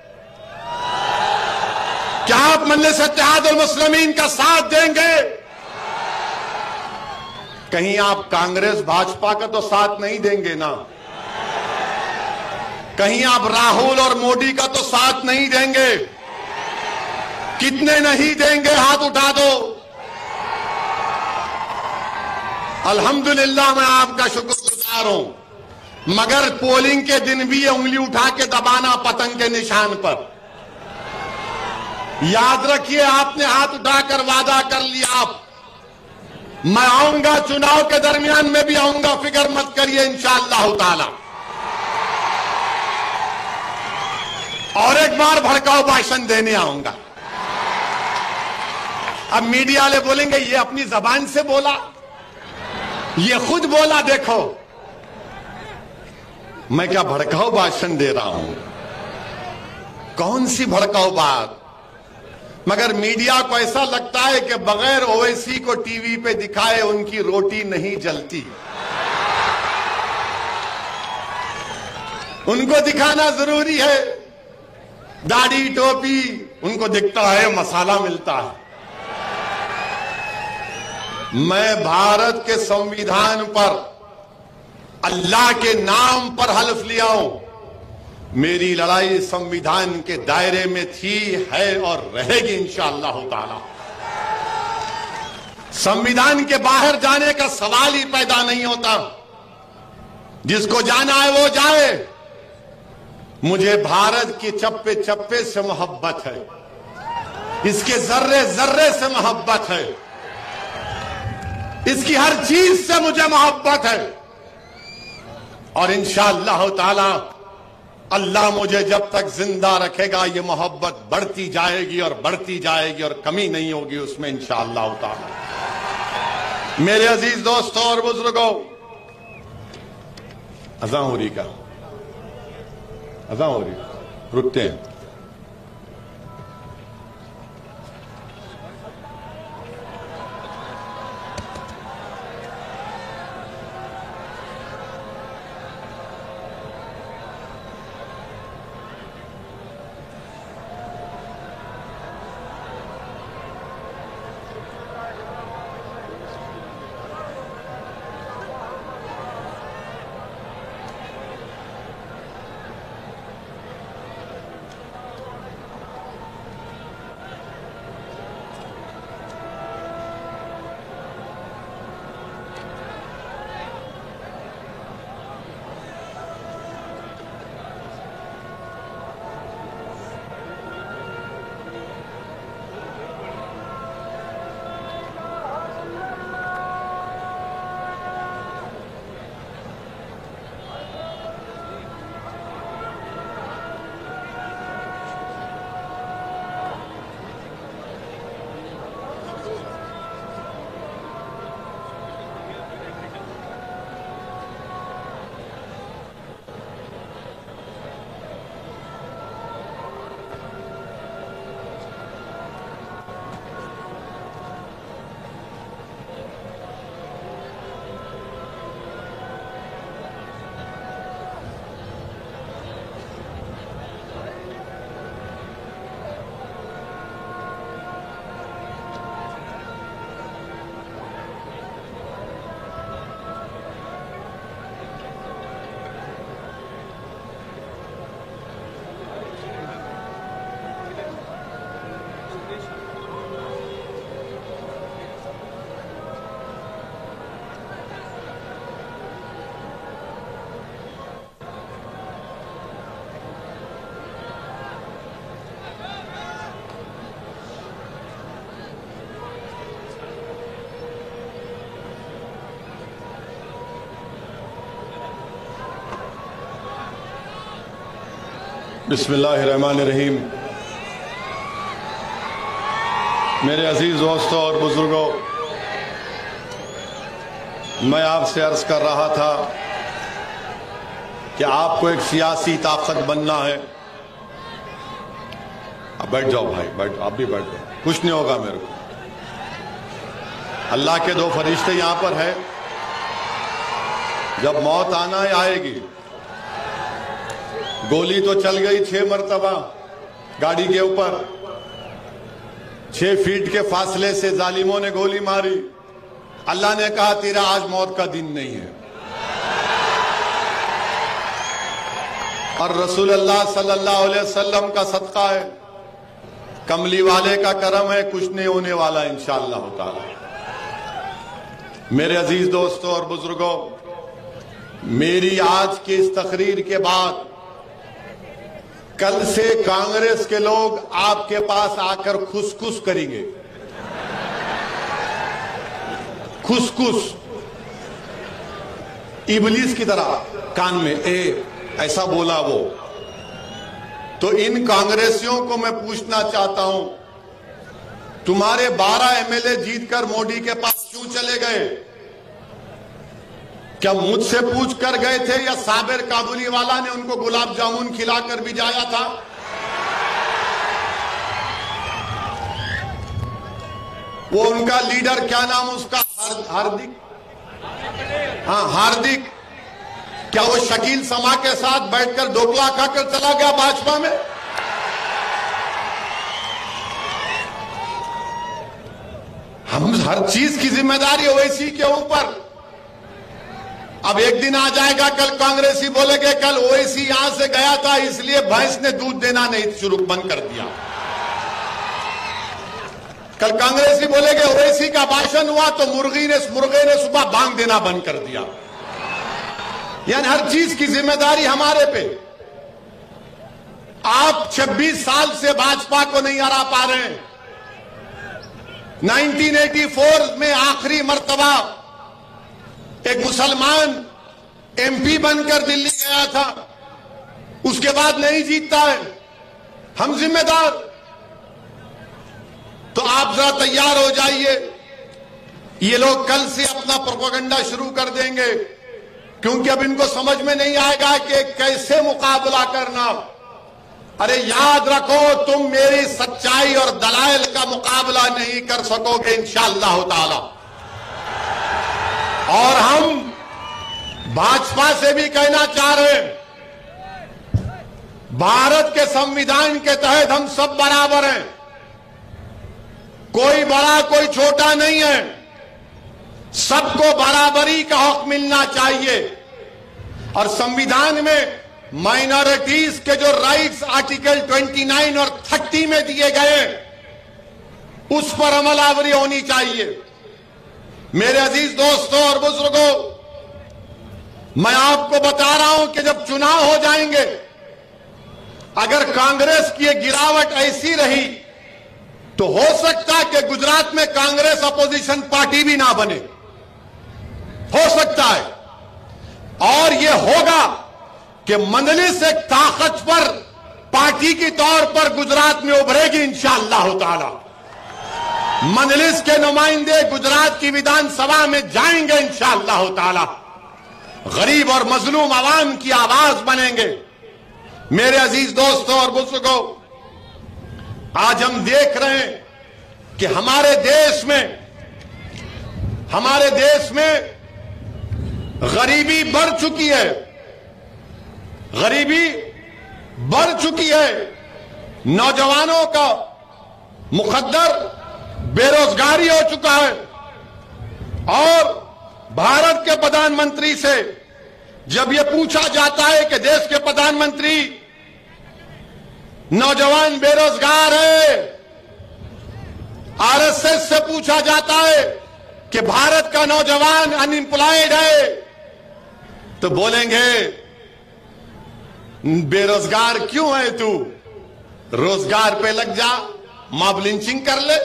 क्या आप मजलिस इत्तेहादुल मुस्लिमीन का साथ देंगे? कहीं आप कांग्रेस भाजपा का तो साथ नहीं देंगे ना? कहीं आप राहुल और मोदी का तो साथ नहीं देंगे? कितने नहीं देंगे? हाथ उठा दो। अल्हम्दुलिल्लाह, मैं आपका शुक्रगुजार हूं, मगर पोलिंग के दिन भी ये उंगली उठा के दबाना पतंग के निशान पर। याद रखिए, आपने हाथ उठाकर वादा कर लिया, आप मैं आऊंगा, चुनाव के दरमियान में भी आऊंगा, फिक्र मत करिए इंशाअल्लाह ताला। और एक बार भड़काऊ भाषण देने आऊंगा। अब मीडिया वाले बोलेंगे ये अपनी जबान से बोला, ये खुद बोला, देखो। मैं क्या भड़काऊ भाषण दे रहा हूं? कौन सी भड़काऊ बात? मगर मीडिया को ऐसा लगता है कि बगैर ओवैसी को टीवी पे दिखाए उनकी रोटी नहीं जलती। उनको दिखाना जरूरी है, दाढ़ी टोपी, उनको दिखता है मसाला मिलता है। मैं भारत के संविधान पर, अल्लाह के नाम पर हल्फ लिया हूं। मेरी लड़ाई संविधान के दायरे में थी, है और रहेगी इंशाअल्लाह ताला। संविधान के बाहर जाने का सवाल ही पैदा नहीं होता। जिसको जाना है वो जाए। मुझे भारत के चप्पे चप्पे से मोहब्बत है, इसके जर्रे जर्रे से मोहब्बत है, इसकी हर चीज से मुझे मोहब्बत है। और इंशाअल्लाह ताला अल्लाह मुझे जब तक जिंदा रखेगा ये मोहब्बत बढ़ती जाएगी और बढ़ती जाएगी और कमी नहीं होगी उसमें इंशाअल्लाह ताला। मेरे अजीज दोस्तों और बुजुर्गों, अज़ान हो रही का अज़ान हो रही, रुकते हैं। बिस्मिल्लाहिर्रहमानिर्रहीम। मेरे अजीज दोस्तों और बुजुर्गों, मैं आपसे अर्ज कर रहा था कि आपको एक सियासी ताकत बनना है। अब बैठ जाओ भाई, बैठ जाओ, आप भी बैठ जाओ, कुछ नहीं होगा मेरे को। अल्लाह के दो फरिश्ते यहां पर है, जब मौत आना ही आएगी। गोली तो चल गई छह मरतबा गाड़ी के ऊपर, छह फीट के फासले से जालिमों ने गोली मारी। अल्लाह ने कहा तेरा आज मौत का दिन नहीं है। और रसूल अल्लाह सल्लल्लाहु अलैहि वसल्लम का सदका है, कमली वाले का करम है, कुछ नहीं होने वाला इंशाअल्लाह ताला। मेरे अजीज दोस्तों और बुजुर्गों, मेरी आज की इस तकरीर के बाद कल से कांग्रेस के लोग आपके पास आकर खुसखुस करेंगे। खुसखुस इबलीस की तरह कान में, ए ऐसा बोला वो। तो इन कांग्रेसियों को मैं पूछना चाहता हूं, तुम्हारे बारह एमएलए जीतकर मोदी के पास क्यों चले गए? क्या मुझसे पूछ कर गए थे या साबिर काबुली वाला ने उनको गुलाब जामुन खिलाकर भिजाया था? वो उनका लीडर, क्या नाम उसका, हार्दिक, हाँ हार्दिक, क्या वो शकील समा के साथ बैठकर ढोकला खाकर चला गया भाजपा में? हम हर चीज की जिम्मेदारी ओवैसी के ऊपर। अब एक दिन आ जाएगा, कल कांग्रेसी बोलेंगे कल ओवैसी यहां से गया था इसलिए भैंस ने दूध देना नहीं शुरू बंद कर दिया। कल कांग्रेसी बोलेंगे ओवैसी का भाषण हुआ तो मुर्गी ने मुर्गे ने सुबह बांग देना बंद कर दिया। यानी हर चीज की जिम्मेदारी हमारे पे। आप छब्बीस साल से भाजपा को नहीं हरा पा रहे हैं। उन्नीस सौ चौरासी में आखिरी मर्तबा एक मुसलमान एमपी बनकर दिल्ली गया था, उसके बाद नहीं जीतता है। हम जिम्मेदार। तो आप जरा तैयार हो जाइए, ये लोग कल से अपना प्रोपेगेंडा शुरू कर देंगे, क्योंकि अब इनको समझ में नहीं आएगा कि कैसे मुकाबला करना। अरे याद रखो, तुम मेरी सच्चाई और दलाइल का मुकाबला नहीं कर सकोगे इंशाअल्लाह ताला। और हम भाजपा से भी कहना चाह रहे हैं, भारत के संविधान के तहत हम सब बराबर हैं। कोई बड़ा कोई छोटा नहीं है, सबको बराबरी का हक मिलना चाहिए। और संविधान में माइनॉरिटीज के जो राइट्स आर्टिकल उनतीस और तीस में दिए गए, उस पर अमलावरी होनी चाहिए। मेरे अजीज दोस्तों और बुजुर्गों, मैं आपको बता रहा हूं कि जब चुनाव हो जाएंगे, अगर कांग्रेस की एक गिरावट ऐसी रही तो हो सकता है कि गुजरात में कांग्रेस अपोजिशन पार्टी भी ना बने, हो सकता है। और यह होगा कि मजलिस एक ताकतवर पार्टी के तौर पर गुजरात में उभरेगी इंशाअल्लाह ताला। मजलिस के नुमाइंदे गुजरात की विधानसभा में जाएंगे इंशाअल्लाह ताला, गरीब और मजलूम आवाम की आवाज बनेंगे। मेरे अजीज दोस्तों और बुजुर्गों, आज हम देख रहे हैं कि हमारे देश में हमारे देश में गरीबी बढ़ चुकी है, गरीबी बढ़ चुकी है। नौजवानों का मुकद्दर बेरोजगारी हो चुका है। और भारत के प्रधानमंत्री से जब यह पूछा जाता है कि देश के प्रधानमंत्री, नौजवान बेरोजगार है, आरएसएस से पूछा जाता है कि भारत का नौजवान अनएम्प्लॉयड है, तो बोलेंगे बेरोजगार क्यों है तू, रोजगार पे लग जा, मॉब लिंचिंग कर ले।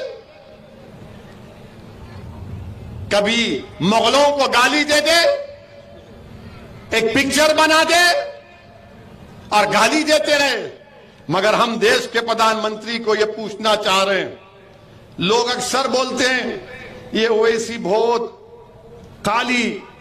कभी मुगलों को गाली दे दे, एक पिक्चर बना दे और गाली देते रहे। मगर हम देश के प्रधानमंत्री को यह पूछना चाह रहे हैं। लोग अक्सर बोलते हैं ये ओवैसी बहुत खाली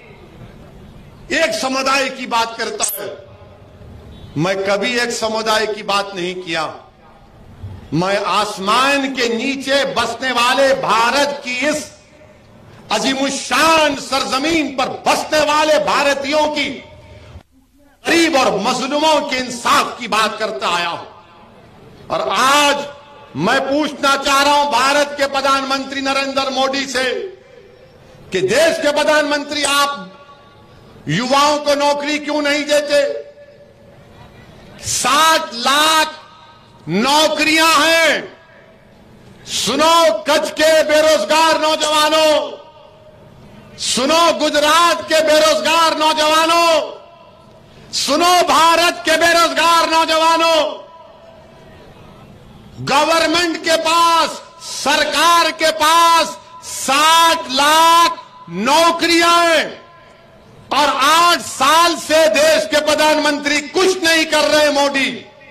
एक समुदाय की बात करता है। मैं कभी एक समुदाय की बात नहीं किया। मैं आसमान के नीचे बसने वाले भारत की इस अजीमुशान सरजमीन पर बसने वाले भारतीयों की, गरीब और मजलूमों के इंसाफ की बात करता आया हूं। और आज मैं पूछना चाह रहा हूं भारत के प्रधानमंत्री नरेंद्र मोदी से कि देश के प्रधानमंत्री आप युवाओं को नौकरी क्यों नहीं देते? साठ लाख नौकरियां हैं। सुनो कच्छ के बेरोजगार नौजवानों, सुनो गुजरात के बेरोजगार नौजवानों, सुनो भारत के बेरोजगार नौजवानों, गवर्नमेंट के पास, सरकार के पास साठ लाख नौकरियां हैं और आठ साल से देश के प्रधानमंत्री कुछ नहीं कर रहे। मोदी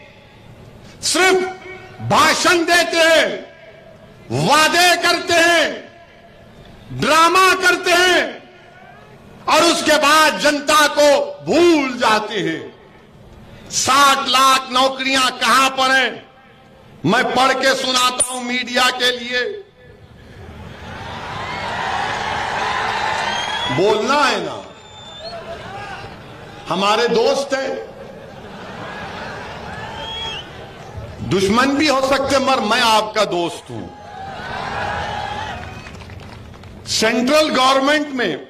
सिर्फ भाषण देते हैं, वादे करते हैं, ड्रामा करते हैं और उसके बाद जनता को भूल जाते हैं। साठ लाख नौकरियां कहां पर हैं? मैं पढ़ के सुनाता हूं मीडिया के लिए। बोलना है ना, हमारे दोस्त हैं, दुश्मन भी हो सकते मगर मैं आपका दोस्त हूं। सेंट्रल गवर्नमेंट में,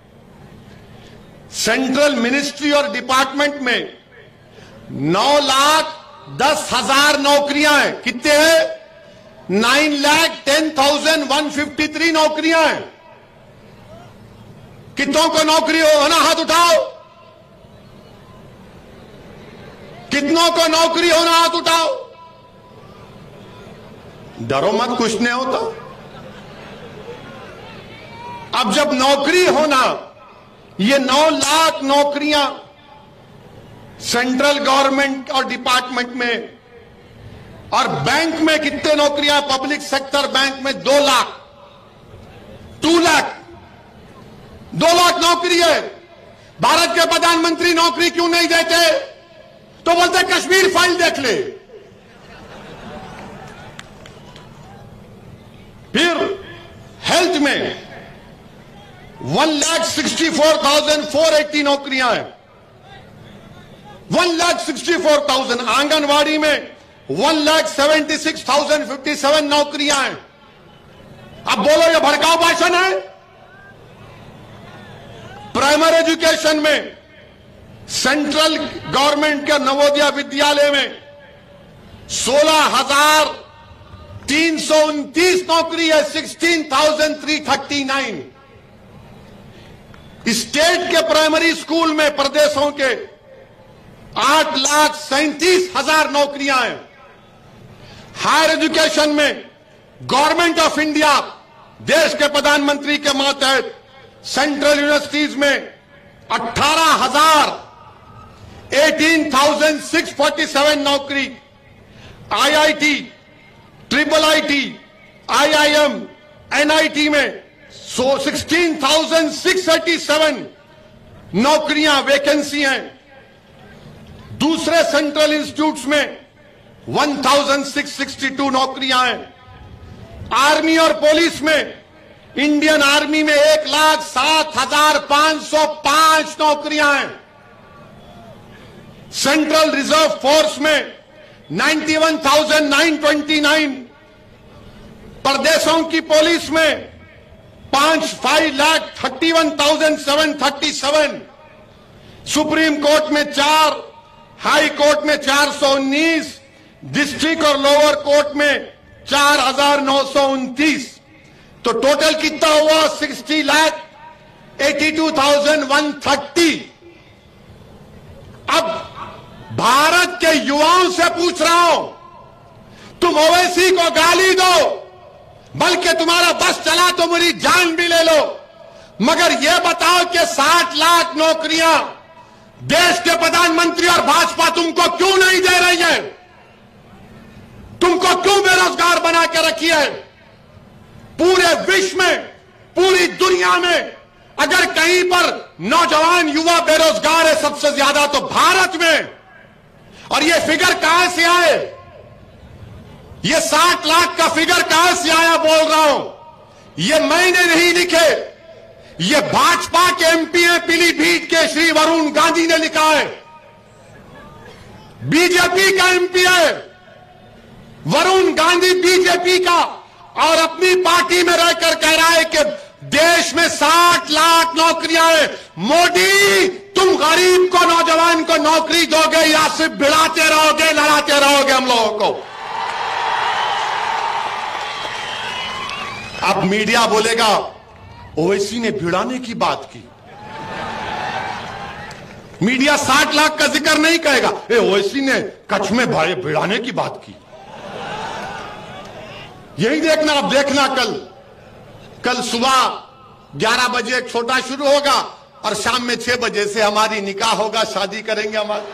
सेंट्रल मिनिस्ट्री और डिपार्टमेंट में नौ लाख दस हजार नौकरियां हैं। कितने हैं? Nine lakh ten thousand one fifty three नौकरियां हैं। कितनों को नौकरी होना? हाथ उठाओ। कितनों को नौकरी होना? हाथ उठाओ। डरो मत, कुछ नहीं होता। अब जब नौकरी होना, ये नौ लाख नौकरियां सेंट्रल गवर्नमेंट और डिपार्टमेंट में, और बैंक में कितने नौकरियां? पब्लिक सेक्टर बैंक में दो लाख टू लाख दो लाख नौकरी है। भारत के प्रधानमंत्री नौकरी क्यों नहीं देते? तो बोलते कश्मीर फाइल देख ले। फिर हेल्थ में one lakh sixty four thousand four eighty नौकरियां हैं। One lakh sixty four thousand. Anganwadi में one lakh seventy six thousand fifty seven नौकरियां हैं। अब बोलो ये भड़काऊ भाषण है? प्राइमरी एजुकेशन में सेंट्रल गवर्नमेंट के नवोदय विद्यालय में सोलह हजार तीन सौ उनतीस नौकरी है, sixteen thousand three thirty nine. State के प्राइमरी स्कूल में प्रदेशों के आठ लाख सैंतीस हजार नौकरियां हैं। हायर एजुकेशन में गवर्नमेंट ऑफ इंडिया, देश के प्रधानमंत्री के मातहत सेंट्रल यूनिवर्सिटीज में अठारह हजार eighteen thousand six forty seven नौकरी। IIT, triple IT, IIM, NIT में so sixteen thousand six eighty seven नौकरियां, वैकेंसी हैं। दूसरे सेंट्रल इंस्टीट्यूट्स में one thousand six sixty two नौकरियां हैं। आर्मी और पुलिस में, इंडियन आर्मी में एक लाख सात हजार पांच सौ पांच नौकरियां हैं। सेंट्रल रिजर्व फोर्स में ninety one thousand nine twenty nine. प्रदेशों की पुलिस में पांच five lakh thirty one thousand seven thirty seven. Supreme court में चार, हाई कोर्ट में चार सौ उन्नीस, डिस्ट्रिक्ट और लोअर कोर्ट में चार हजार नौ सौ उनतीस। तो टोटल कितना हुआ? Sixty lakh eighty two thousand one thirty. अब भारत के युवाओं से पूछ रहा हूं, तुम ओवैसी को गाली दो, बल्कि तुम्हारा बस चला तो मेरी जान भी ले लो, मगर यह बताओ कि साठ लाख नौकरियां देश के प्रधानमंत्री और भाजपा तुमको क्यों नहीं दे रही है? तुमको क्यों बेरोजगार बना के रखी है? पूरे विश्व में, पूरी दुनिया में अगर कहीं पर नौजवान युवा बेरोजगार है सबसे ज्यादा तो भारत में। और ये फिगर कहां से आए? ये साठ लाख का फिगर कहां से आया बोल रहा हूं। ये मैंने नहीं लिखे, ये भाजपा के एमपी हैं पीलीभीत के श्री वरुण गांधी ने लिखा है। बीजेपी का एमपी है वरुण गांधी, बीजेपी का, और अपनी पार्टी में रहकर कह रहा है कि देश में साठ लाख नौकरियां हैं। मोदी, तुम गरीब को, नौजवान को नौकरी दोगे या सिर्फ भिड़ाते रहोगे, लड़ाते रहोगे हम लोगों को? अब मीडिया बोलेगा ओवैसी ने भिड़ाने की बात की। मीडिया साठ लाख का जिक्र नहीं कहेगा, ए ओवैसी ने कच्छ में भाई भिड़ाने की बात की। यही देखना, अब देखना कल कल सुबह ग्यारह बजे एक छोटा शुरू होगा और शाम में छह बजे से हमारी निकाह होगा, शादी करेंगे हमारे।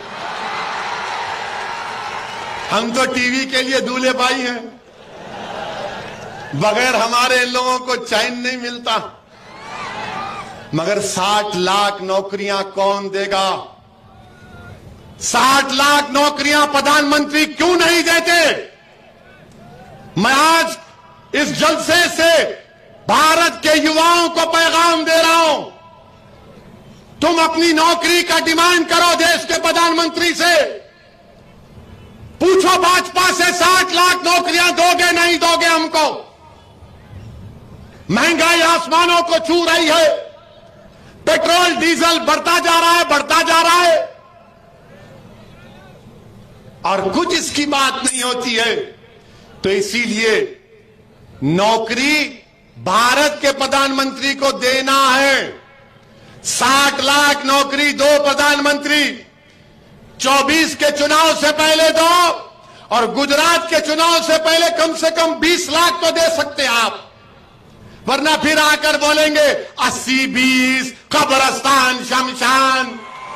हम तो टीवी के लिए दूल्हे भाई हैं, बगैर हमारे इन लोगों को चैन नहीं मिलता। मगर साठ लाख नौकरियां कौन देगा? साठ लाख नौकरियां प्रधानमंत्री क्यों नहीं देते? मैं आज इस जलसे से भारत के युवाओं को पैगाम दे रहा हूं, तुम अपनी नौकरी का डिमांड करो देश के प्रधानमंत्री से। पूछो भाजपा से, साठ लाख नौकरियां दोगे नहीं दोगे हमको? महंगाई आसमानों को छू रही है, पेट्रोल डीजल बढ़ता जा रहा है, बढ़ता जा रहा है, और कुछ इसकी बात नहीं होती है। तो इसीलिए नौकरी भारत के प्रधानमंत्री को देना है। साठ लाख नौकरी दो प्रधानमंत्री, चौबीस के चुनाव से पहले दो, और गुजरात के चुनाव से पहले कम से कम बीस लाख तो दे सकते आप, वरना फिर आकर बोलेंगे अस्सी बीस, कब्रस्तान शमशान।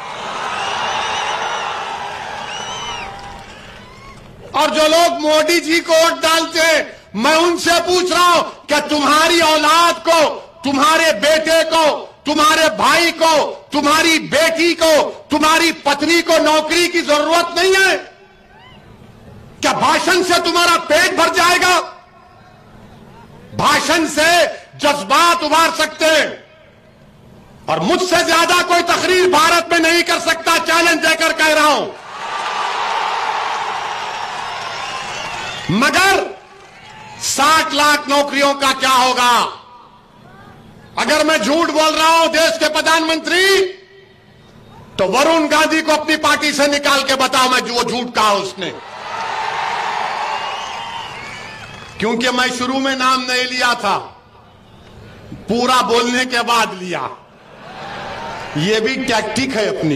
और जो लोग मोदी जी को वोट डालते हैं, मैं उनसे पूछ रहा हूं क्या तुम्हारी औलाद को, तुम्हारे बेटे को, तुम्हारे भाई को, तुम्हारी बेटी को, तुम्हारी पत्नी को नौकरी की जरूरत नहीं है? क्या भाषण से तुम्हारा पेट भर जाएगा? भाषण से जज्बात उभार सकते हैं, और मुझसे ज्यादा कोई तकरीर भारत में नहीं कर सकता, चैलेंज देकर कह रहा हूं। मगर साठ लाख नौकरियों का क्या होगा? अगर मैं झूठ बोल रहा हूं देश के प्रधानमंत्री, तो वरुण गांधी को अपनी पार्टी से निकाल के बताओ मैं जो झूठ कहा उसने। क्योंकि मैं शुरू में नाम नहीं लिया था, पूरा बोलने के बाद लिया। यह भी टैक्टिक है अपनी।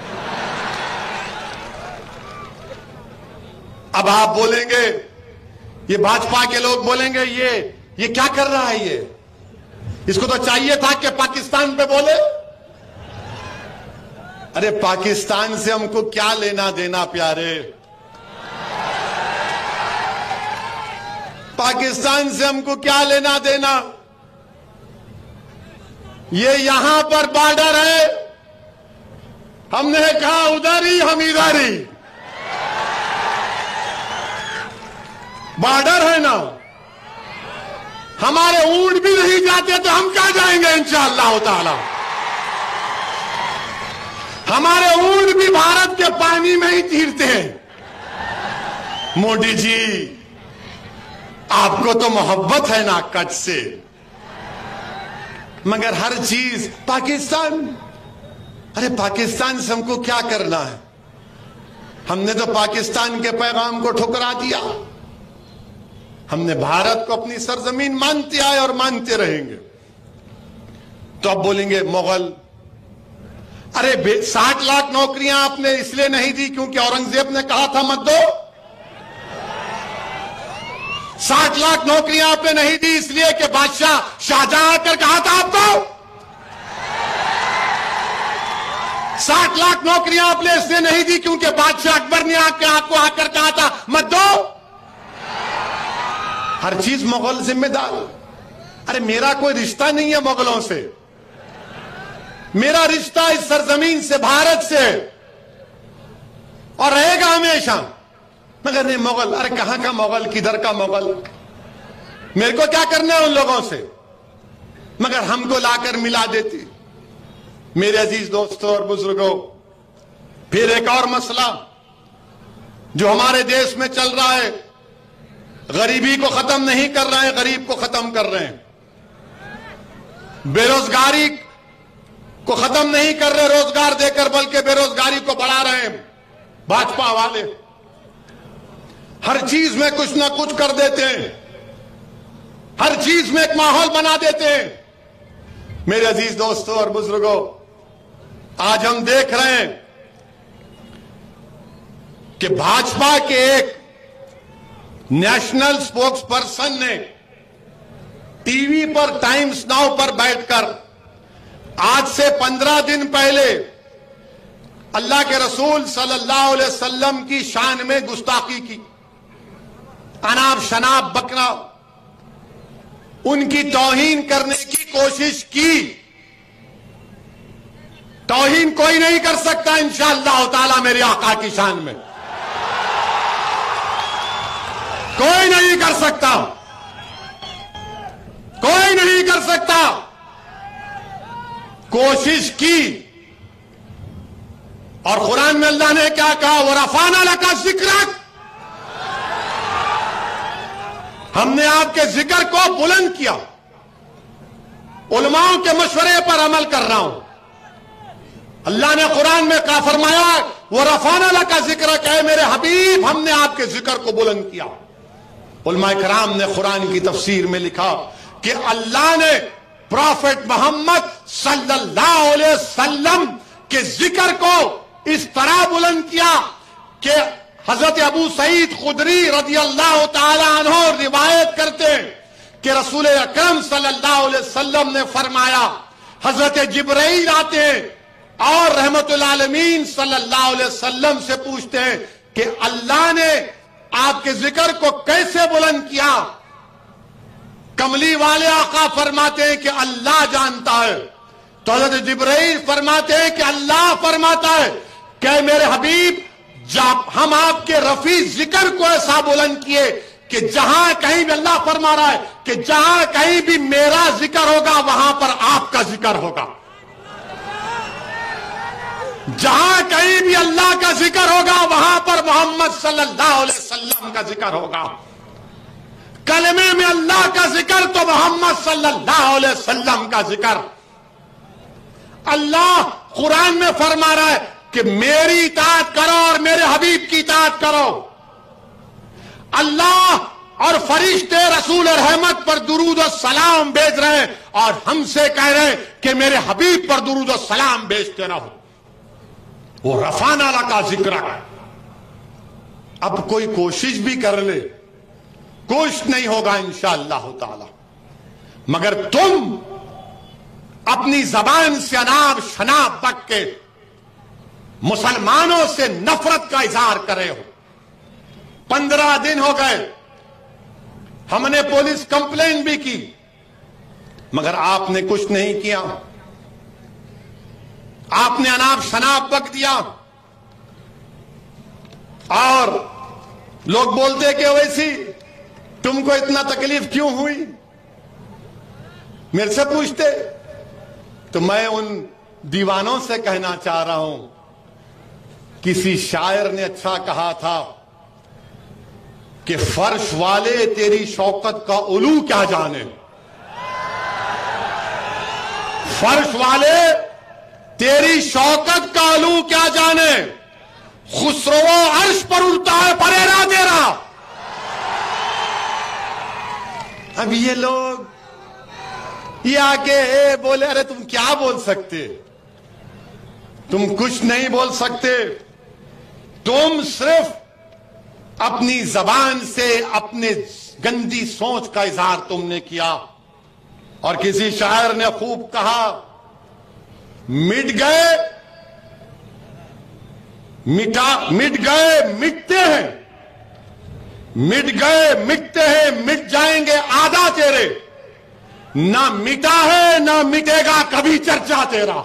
अब आप बोलेंगे, ये भाजपा के लोग बोलेंगे ये ये क्या कर रहा है, ये इसको तो चाहिए था कि पाकिस्तान पे बोले। अरे पाकिस्तान से हमको क्या लेना देना प्यारे? पाकिस्तान से हमको क्या लेना देना? ये यहां पर बॉर्डर है, हमने कहा उधर ही, हम इधर ही। बॉर्डर है ना, हमारे ऊंट भी नहीं जाते तो हम क्या जाएंगे इंशाअल्लाह ताला। हमारे ऊंट भी भारत के पानी में ही तीरते हैं। मोदी जी, आपको तो मोहब्बत है ना कच्छ से, मगर हर चीज पाकिस्तान। अरे पाकिस्तान से हमको क्या करना है? हमने तो पाकिस्तान के पैगाम को ठुकरा दिया। हमने भारत को अपनी सरजमीन मानते आए और मानते रहेंगे। तो अब बोलेंगे मुगल। अरे साठ लाख नौकरियां आपने इसलिए नहीं दी क्योंकि औरंगजेब ने कहा था मत दो। साठ लाख नौकरियां आपने नहीं दी इसलिए कि बादशाह शाहजहां आकर कहा था आपको। साठ लाख नौकरियां आपने इसलिए नहीं दी क्योंकि बादशाह अकबर ने आकर आपको आकर कहा था मत दो। हर चीज मुगल जिम्मेदार। अरे मेरा कोई रिश्ता नहीं है मुगलों से, मेरा रिश्ता इस सरजमीन से, भारत से, और रहेगा हमेशा। मगर नहीं मुगल, अरे कहां का मुगल, किधर का मुगल, मेरे को क्या करना है उन लोगों से, मगर हमको लाकर मिला देती। मेरे अजीज दोस्तों और बुजुर्गों, फिर एक और मसला जो हमारे देश में चल रहा है, गरीबी को खत्म नहीं कर रहे हैं, गरीब को खत्म कर रहे हैं। बेरोजगारी को खत्म नहीं कर रहे रोजगार देकर, बल्कि बेरोजगारी को बढ़ा रहे हैं भाजपा वाले। हर चीज में कुछ ना कुछ कर देते हैं, हर चीज में एक माहौल बना देते हैं। मेरे अजीज दोस्तों और बुजुर्गों, आज हम देख रहे हैं कि भाजपा के एक नेशनल स्पोक्स पर्सन ने टीवी पर, टाइम्स नाउ पर बैठकर आज से पंद्रह दिन पहले अल्लाह के रसूल सल्लल्लाहु अलैहि वसल्लम की शान में गुस्ताखी की, अनाप शनाप बकरा, उनकी तौहीन करने की कोशिश की। तौहीन कोई नहीं कर सकता इंशाअल्लाह ताला मेरे आका की शान में, कोई नहीं कर सकता, कोई नहीं कर सकता। कोशिश की, और कुरान में अल्लाह ने क्या कहा, वो रफाना लका जिक्रक, हमने आपके जिक्र को बुलंद किया। उलमाओं के मशवरे पर अमल कर रहा हूं। अल्लाह ने कुरान में क्या फरमाया, वो रफाना लका जिक्र, कहे मेरे हबीब हमने आपके जिक्र को बुलंद किया। उलमाए कराम ने कुरान की तफसीर में लिखा कि अल्लाह ने प्रॉफेट मोहम्मद सल्लल्लाहु अलैहि वसल्लम के जिक्र को इस तरह बुलंद किया कि हजरत अबू सईद खुदरी रज़ी अल्लाह ताला अन्हु रिवायत करते हैं कि रसूल अकरम सल्लल्लाहु अलैहि वसल्लम ने फरमाया, हजरत जिब्राइल आते हैं और रहमतुल आलमीन सल्लल्लाहु अलैहि वसल्लम से पूछते हैं कि अल्लाह ने आपके जिक्र को कैसे बुलंद किया। कमली वाले आका फरमाते हैं कि अल्लाह जानता है। तो हजरत जिब्राइल फरमाते हैं कि अल्लाह फरमाता है कि मेरे हबीब, जब हम आपके रफी जिक्र को ऐसा बुलंद किए कि जहां कहीं भी, अल्लाह फरमा रहा है कि जहां कहीं भी मेरा जिक्र होगा वहां पर आपका जिक्र होगा। जहां कहीं भी अल्लाह का जिक्र होगा वहां पर मोहम्मद सल्लल्लाहु अलैहि वसल्लम का जिक्र होगा। कलमे में अल्लाह का जिक्र तो मोहम्मद सल्लल्लाहु अलैहि वसल्लम का जिक्र। अल्लाह कुरान में फरमा रहा है कि मेरी इताअत करो और मेरे हबीब की इताअत करो। अल्लाह और फरिश्ते रसूल रहमत पर दुरूद और सलाम भेज रहे हैं और हमसे कह रहे हैं कि मेरे हबीब पर दुरूद और सलाम भेजते रहो। वो रफाना का जिक्र है। अब कोई कोशिश भी कर ले, कुछ नहीं होगा इंशाअल्लाह ताला। मगर तुम अपनी जबान से अनाब शनाब बक के मुसलमानों से नफरत का इजहार कर रहे हो। पंद्रह दिन हो गए, हमने पुलिस कंप्लेन भी की, मगर आपने कुछ नहीं किया। आपने अनाब शनाब बक दिया और लोग बोलते कि वैसी तुमको इतना तकलीफ क्यों हुई, मेरे से पूछते। तो मैं उन दीवानों से कहना चाह रहा हूं, किसी शायर ने अच्छा कहा था कि फर्श वाले तेरी शौकत का उलू क्या जाने। फर्श वाले तेरी शौकत का उलू क्या जाने। खुसरो अर्श पर उड़ता है परेरा तेरा। अब ये लोग ये आके बोले, अरे तुम क्या बोल सकते, तुम कुछ नहीं बोल सकते। तुम सिर्फ अपनी जबान से अपने गंदी सोच का इजहार तुमने किया। और किसी शायर ने खूब कहा, मिट गए मिटा मिट गए मिटते हैं, मिट गए, मिटते हैं, मिट जाएंगे आधा तेरे, ना मिटा है ना मिटेगा कभी चर्चा तेरा।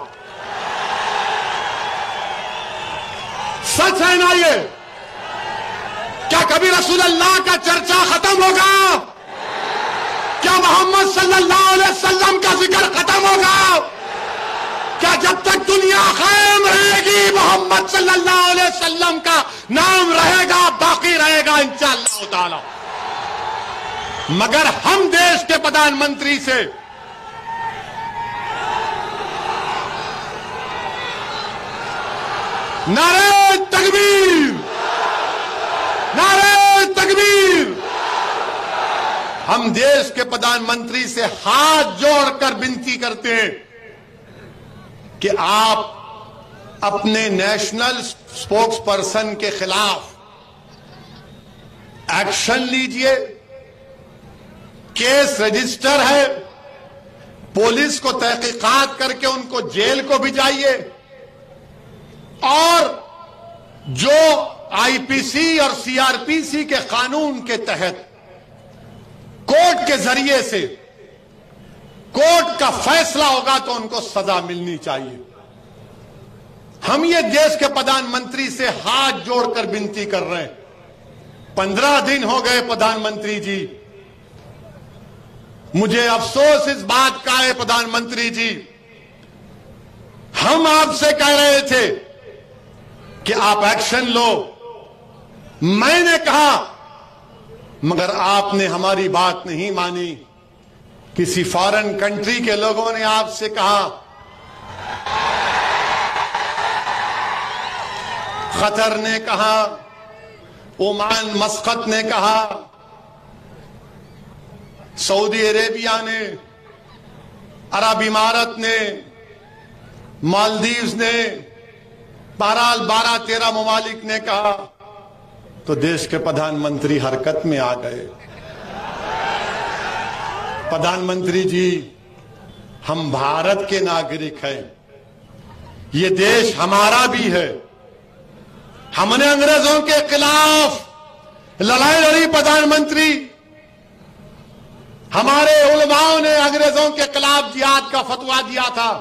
सच है ना ये? क्या कभी रसूल अल्लाह का चर्चा खत्म होगा? क्या मोहम्मद सल्लल्लाहु अलैहि वसल्लम का जिक्र खत्म होगा? क्या जब तक दुनिया कायम रहेगी मोहम्मद सल्लल्लाहु अलैहि वसल्लम का नाम रहेगा, बाकी रहेगा इंशाअल्लाह ताला। मगर हम देश के प्रधानमंत्री से नारे तकबीर, नारे तकबीर, हम देश के प्रधानमंत्री से हाथ जोड़कर विनती करते हैं कि आप अपने नेशनल स्पोक्स पर्सन के खिलाफ एक्शन लीजिए। केस रजिस्टर है, पुलिस को तहकीकात करके उनको जेल को भिजाइए और जो आईपीसी और सीआरपीसी के कानून के तहत कोर्ट के जरिए से कोर्ट का फैसला होगा तो उनको सजा मिलनी चाहिए। हम ये देश के प्रधानमंत्री से हाथ जोड़कर विनती कर रहे हैं। पंद्रह दिन हो गए प्रधानमंत्री जी, मुझे अफसोस इस बात का है प्रधानमंत्री जी, हम आपसे कह रहे थे कि आप एक्शन लो, मैंने कहा, मगर आपने हमारी बात नहीं मानी। किसी फॉरेन कंट्री के लोगों ने आपसे कहा, कतर ने कहा, ओमान मस्कत ने कहा, सऊदी अरेबिया ने, अरब इमारत ने, मालदीव्स ने, बहरहाल बारह तेरह ममालिक ने कहा, तो देश के प्रधानमंत्री हरकत में आ गए। प्रधानमंत्री जी, हम भारत के नागरिक हैं, ये देश हमारा भी है। हमने अंग्रेजों के खिलाफ लड़ाई लड़ी प्रधानमंत्री, हमारे उलमाओं ने अंग्रेजों के खिलाफ जिहाद का फतवा दिया था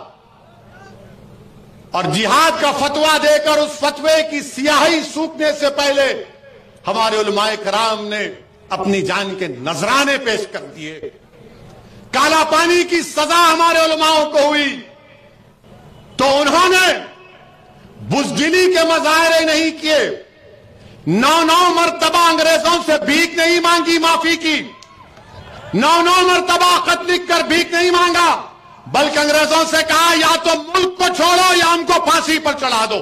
और जिहाद का फतवा देकर उस फतवे की स्याही सूखने से पहले हमारे उलमाए कराम ने अपनी जान के नजराने पेश कर दिए। काला पानी की सजा हमारे उलमाओं को हुई तो उन्होंने बुज़दिली के मजाहरे नहीं किए, नौ नौ मरतबा अंग्रेजों से भीख नहीं मांगी माफी की, नौ नौ मरतबा खत लिख कर भीख नहीं मांगा, बल्कि अंग्रेजों से कहा या तो मुल्क को छोड़ो या हमको फांसी पर चढ़ा दो।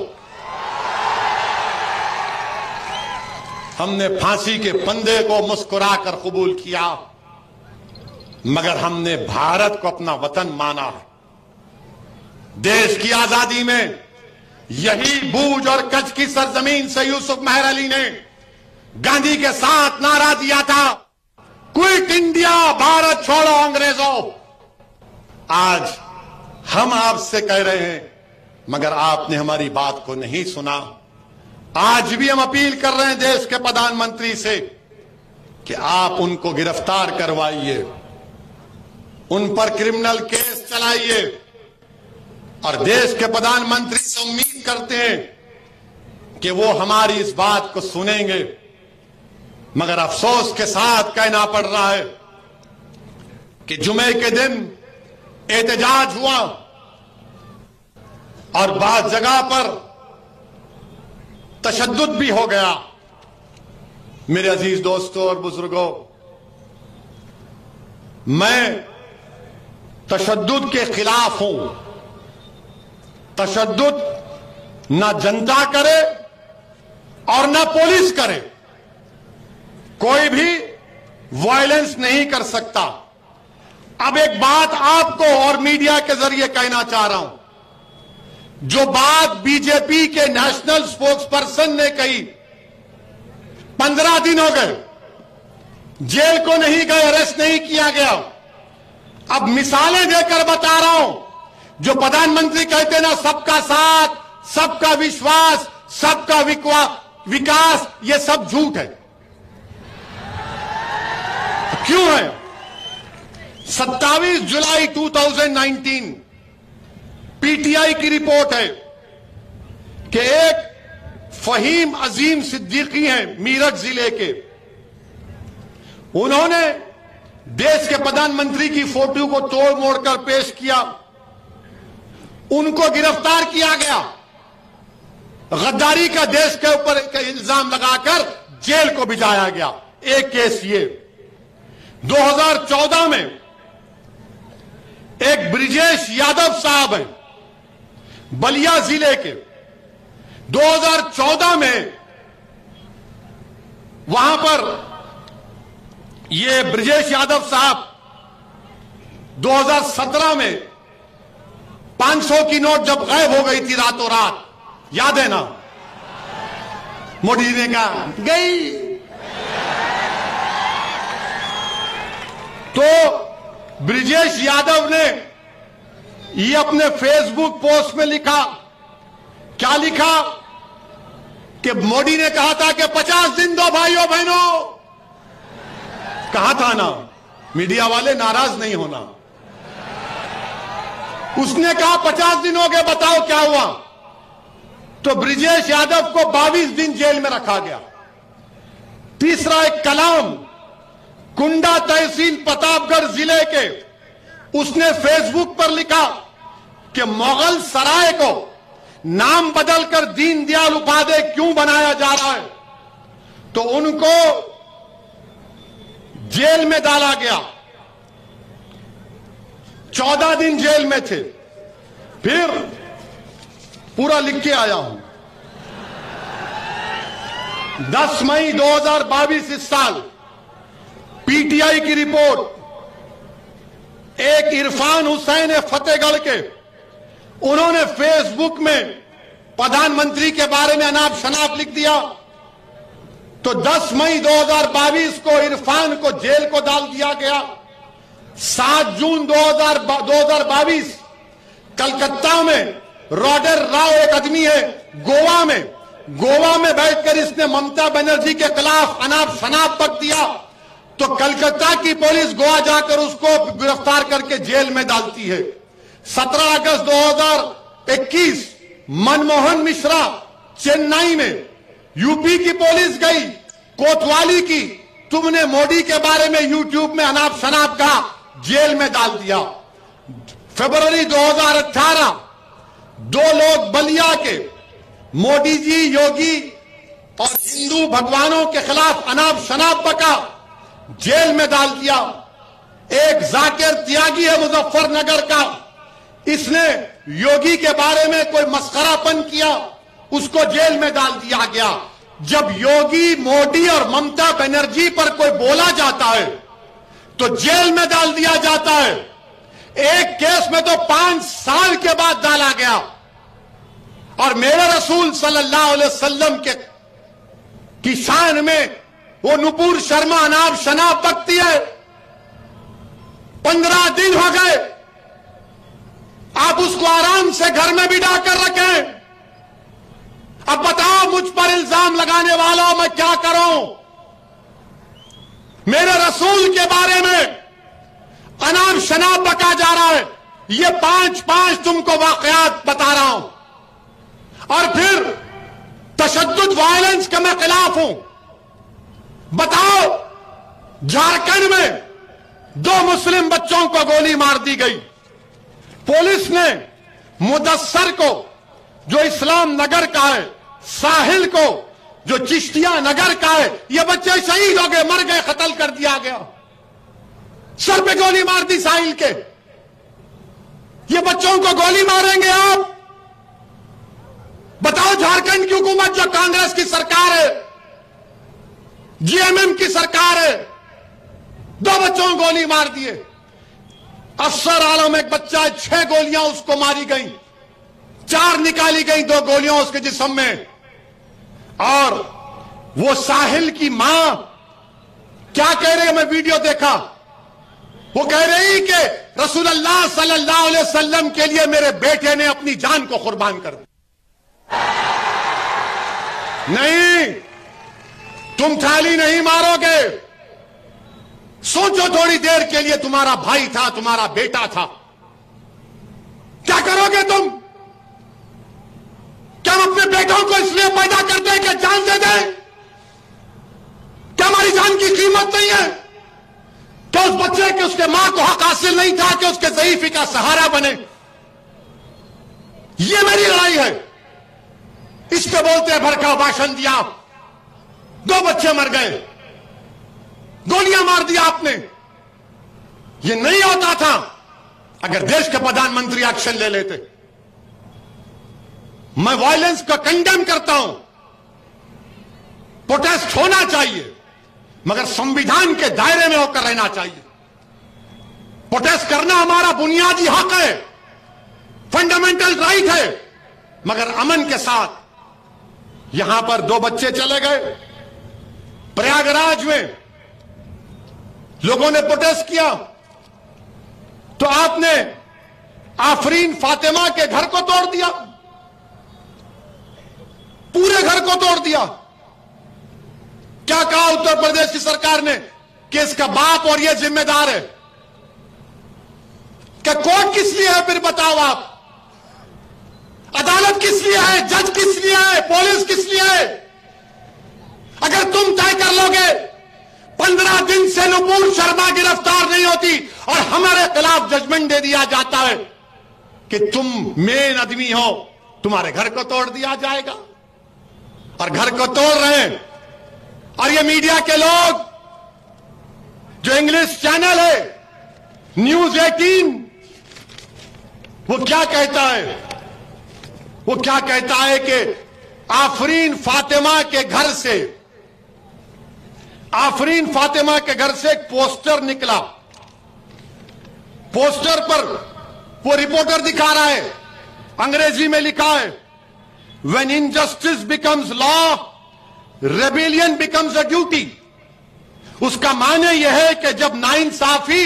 हमने फांसी के फंदे को मुस्कुराकर कबूल किया, मगर हमने भारत को अपना वतन माना है। देश की आजादी में यही बूझ और कच्छ की सरजमीन से यूसुफ मेहर अली ने गांधी के साथ नारा दिया था, क्विट इंडिया, भारत छोड़ो अंग्रेजों। आज हम आपसे कह रहे हैं, मगर आपने हमारी बात को नहीं सुना। आज भी हम अपील कर रहे हैं देश के प्रधानमंत्री से कि आप उनको गिरफ्तार करवाइए, उन पर क्रिमिनल केस चलाइए और देश के प्रधानमंत्री से उम्मीद करते हैं कि वो हमारी इस बात को सुनेंगे। मगर अफसोस के साथ कहना पड़ रहा है कि जुमे के दिन एहतजाज हुआ और बाद जगह पर तशद्दुद भी हो गया। मेरे अजीज दोस्तों और बुजुर्गों, मैं तशद्दुद के खिलाफ हूं। तशद्दुद ना जनता करे और ना पुलिस करे, कोई भी वायलेंस नहीं कर सकता। अब एक बात आपको और मीडिया के जरिए कहना चाह रहा हूं, जो बात बीजेपी के नेशनल स्पोक्स पर्सन ने कही, पंद्रह दिन हो गए, जेल को नहीं गए, अरेस्ट नहीं किया गया। अब मिसालें देकर बता रहा हूं, जो प्रधानमंत्री कहते ना सबका साथ, सबका विश्वास, सबका विकास, ये सब झूठ है। क्यों है? सत्ताईस जुलाई दो हज़ार उन्नीस पीटीआई की रिपोर्ट है कि एक फहीम अजीम सिद्दीकी हैं मीरठ जिले के, उन्होंने देश के प्रधानमंत्री की फोटो को तोड़ मोड़ कर पेश किया, उनको गिरफ्तार किया गया, गद्दारी का देश के ऊपर इल्जाम लगाकर जेल को भिजाया गया। एक केस ये। दो हज़ार चौदह में एक ब्रिजेश यादव साहब हैं बलिया जिले के, दो हज़ार चौदह में वहां पर ये ब्रिजेश यादव साहब दो हज़ार सत्रह में पांच सौ की नोट जब गायब हो गई थी रातों रात, याद है ना? मोदी जी ने कहा गई, तो ब्रिजेश यादव ने ये अपने फेसबुक पोस्ट में लिखा, क्या लिखा कि मोदी ने कहा था कि पचास दिन दो भाइयों बहनों, कहा था ना, मीडिया वाले नाराज नहीं होना। उसने कहा पचास दिन हो गए, बताओ क्या हुआ? तो ब्रिजेश यादव को बाईस दिन जेल में रखा गया। तीसरा एक कलाम कुंडा तहसील प्रतापगढ़ जिले के, उसने फेसबुक पर लिखा कि मुगल सराय को नाम बदलकर दीनदयाल उपाध्याय क्यों बनाया जा रहा है, तो उनको जेल में डाला गया। चौदह दिन जेल में थे। फिर पूरा लिख के आया हूं, दस मई दो हज़ार बाईस इस साल पीटीआई की रिपोर्ट, एक इरफान हुसैन है फतेहगढ़ के, उन्होंने फेसबुक में प्रधानमंत्री के बारे में अनाप शनाप लिख दिया, तो दस मई दो हज़ार बाईस को इरफान को जेल को डाल दिया गया। सात जून दो हज़ार बाईस कलकत्ता में रॉडर राव एक आदमी है गोवा में, गोवा में बैठकर इसने ममता बनर्जी के खिलाफ अनाप शनाप बक दिया, तो कलकत्ता की पुलिस गोवा जाकर उसको गिरफ्तार करके जेल में डालती है। सत्रह अगस्त दो हज़ार इक्कीस मनमोहन मिश्रा चेन्नई में, यूपी की पुलिस गई कोतवाली की, तुमने मोदी के बारे में यूट्यूब में अनाप शनाप कहा, जेल में डाल दिया। फरवरी दो हज़ार अठारह दो लोग बलिया के, मोदी जी योगी और हिंदू भगवानों के खिलाफ अनाप शनाप बका, जेल में डाल दिया। एक जाकिर त्यागी है मुजफ्फरनगर का, इसने योगी के बारे में कोई मस्खरापन किया, उसको जेल में डाल दिया गया। जब योगी, मोदी और ममता बनर्जी पर कोई बोला जाता है तो जेल में डाल दिया जाता है। एक केस में तो पांच साल के बाद डाला गया। और मेरे रसूल सल्लल्लाहु अलैहि वसल्लम के की शान में वो नुपुर शर्मा अनाप शनाप बकती है। पंद्रह दिन हो गए, आप उसको आराम से घर में बिठा कर रखें। अब बताओ मुझ पर इल्जाम लगाने वालों मैं क्या करूं? मेरे रसूल के बारे में अनाप शनाप बका जा रहा है। ये पांच पांच तुमको वाकयात बता रहा हूं। और फिर तशद्दुद वायलेंस के मैं खिलाफ हूं। बताओ, झारखंड में दो मुस्लिम बच्चों को गोली मार दी गई। पुलिस ने मुदस्सर को जो इस्लाम नगर का है, साहिल को जो चिश्तिया नगर का है, ये बच्चे शहीद हो गए, मर गए, कत्ल कर दिया गया। सर पे गोली मार दी साहिल के। ये बच्चों को गोली मारेंगे आप? बताओ, झारखंड की हुकूमत जो कांग्रेस की सरकार है, जीएमएम की सरकार है, दो बच्चों को गोली मार दिए। अफसर आलम एक बच्चा है, छह गोलियां उसको मारी गई, चार निकाली गई, दो गोलियां उसके जिस्म में। और वो साहिल की मां क्या कह रही है, मैं वीडियो देखा, वो कह रही कि रसूलुल्लाह सल्लल्लाहु अलैहि वसल्लम के लिए मेरे बेटे ने अपनी जान को कुर्बान कर दी। नहीं, तुम थाली नहीं मारोगे। सोचो थोड़ी देर के लिए, तुम्हारा भाई था, तुम्हारा बेटा था, क्या करोगे तुम? क्या हम अपने बेटों को इसलिए पैदा करते हैं कि जान दे दें? क्या हमारी जान की कीमत नहीं है? क्या उस बच्चे के, उसके मां को हक हासिल नहीं था कि उसके ज़ईफी का सहारा बने? ये मेरी लड़ाई है। इस पे बोलते हैं भड़का भाषण दिया, दो बच्चे मर गए, गोलियां मार दिया आपने। ये नहीं होता था अगर देश के प्रधानमंत्री एक्शन ले लेते। मैं वायलेंस का कंडेम करता हूं, प्रोटेस्ट होना चाहिए, मगर संविधान के दायरे में होकर रहना चाहिए। प्रोटेस्ट करना हमारा बुनियादी हक है, फंडामेंटल राइट है, मगर अमन के साथ। यहां पर दो बच्चे चले गए, प्रयागराज में लोगों ने प्रोटेस्ट किया तो आपने आफरीन फातिमा के घर को तोड़ दिया, पूरे घर को तोड़ दिया। क्या कहा उत्तर प्रदेश की सरकार ने कि इसका बाप और ये जिम्मेदार है? क्या कोर्ट किस लिए है फिर बताओ आप? अदालत किस लिए है? जज किस लिए है? पुलिस किस लिए है? अगर तुम तय कर लोगे पंद्रह दिन से नुपुर शर्मा गिरफ्तार नहीं होती और हमारे खिलाफ जजमेंट दे दिया जाता है कि तुम मेन आदमी हो, तुम्हारे घर को तोड़ दिया जाएगा। और घर को तोड़ रहे हैं। और ये मीडिया के लोग, जो इंग्लिश चैनल है न्यूज एटीन, वो क्या कहता है? वो क्या कहता है कि आफरीन फातिमा के घर से आफरीन फातिमा के घर से एक पोस्टर निकला। पोस्टर पर वो रिपोर्टर दिखा रहा है, अंग्रेजी में लिखा है, when injustice becomes law rebellion becomes a duty. उसका माने यह है कि जब नाइंसाफी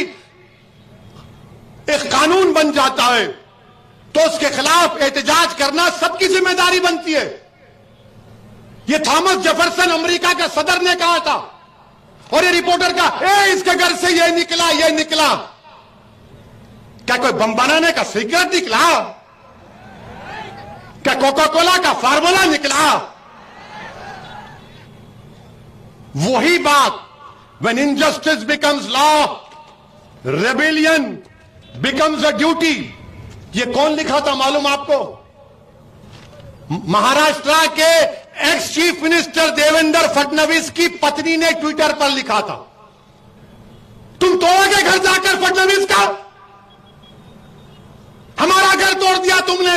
एक कानून बन जाता है तो उसके खिलाफ एहतजाज करना सबकी जिम्मेदारी बनती है। यह थॉमस जेफरसन अमेरिका के सदर ने कहा था। और ये रिपोर्टर का, ए इसके घर से ये निकला ये निकला, क्या कोई बम बनाने का सीक्रेट निकला? क्या कोका कोला का फार्मूला निकला? वही बात, when injustice becomes law rebellion becomes a duty. ये कौन लिखा था मालूम आपको? महाराष्ट्र के ex chief minister Devendra Fadnavis की पत्नी ने ट्विटर पर लिखा था। तुम तोड़ोगे घर जाकर फडणवीस का? हमारा घर तोड़ दिया तुमने।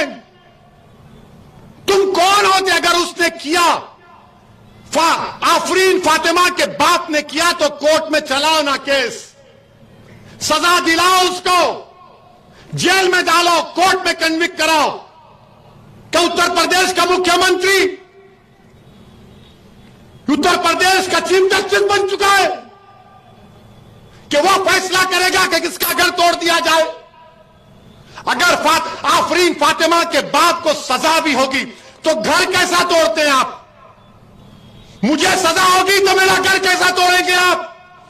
तुम कौन होते अगर उसने किया? फा, आफरीन फातिमा के बाप ने किया तो कोर्ट में चलाओ ना केस, सजा दिलाओ उसको, जेल में डालो, कोर्ट में कन्विक्ट कराओ। क्या उत्तर प्रदेश का मुख्यमंत्री उत्तर प्रदेश का चीफ जस्टिस बन चुका है कि वो फैसला करेगा कि किसका घर तोड़ दिया जाए? अगर फात, आफरीन फातिमा के बाप को सजा भी होगी तो घर कैसा तोड़ते हैं आप? मुझे सजा होगी तो मेरा घर कैसा तोड़ेंगे आप?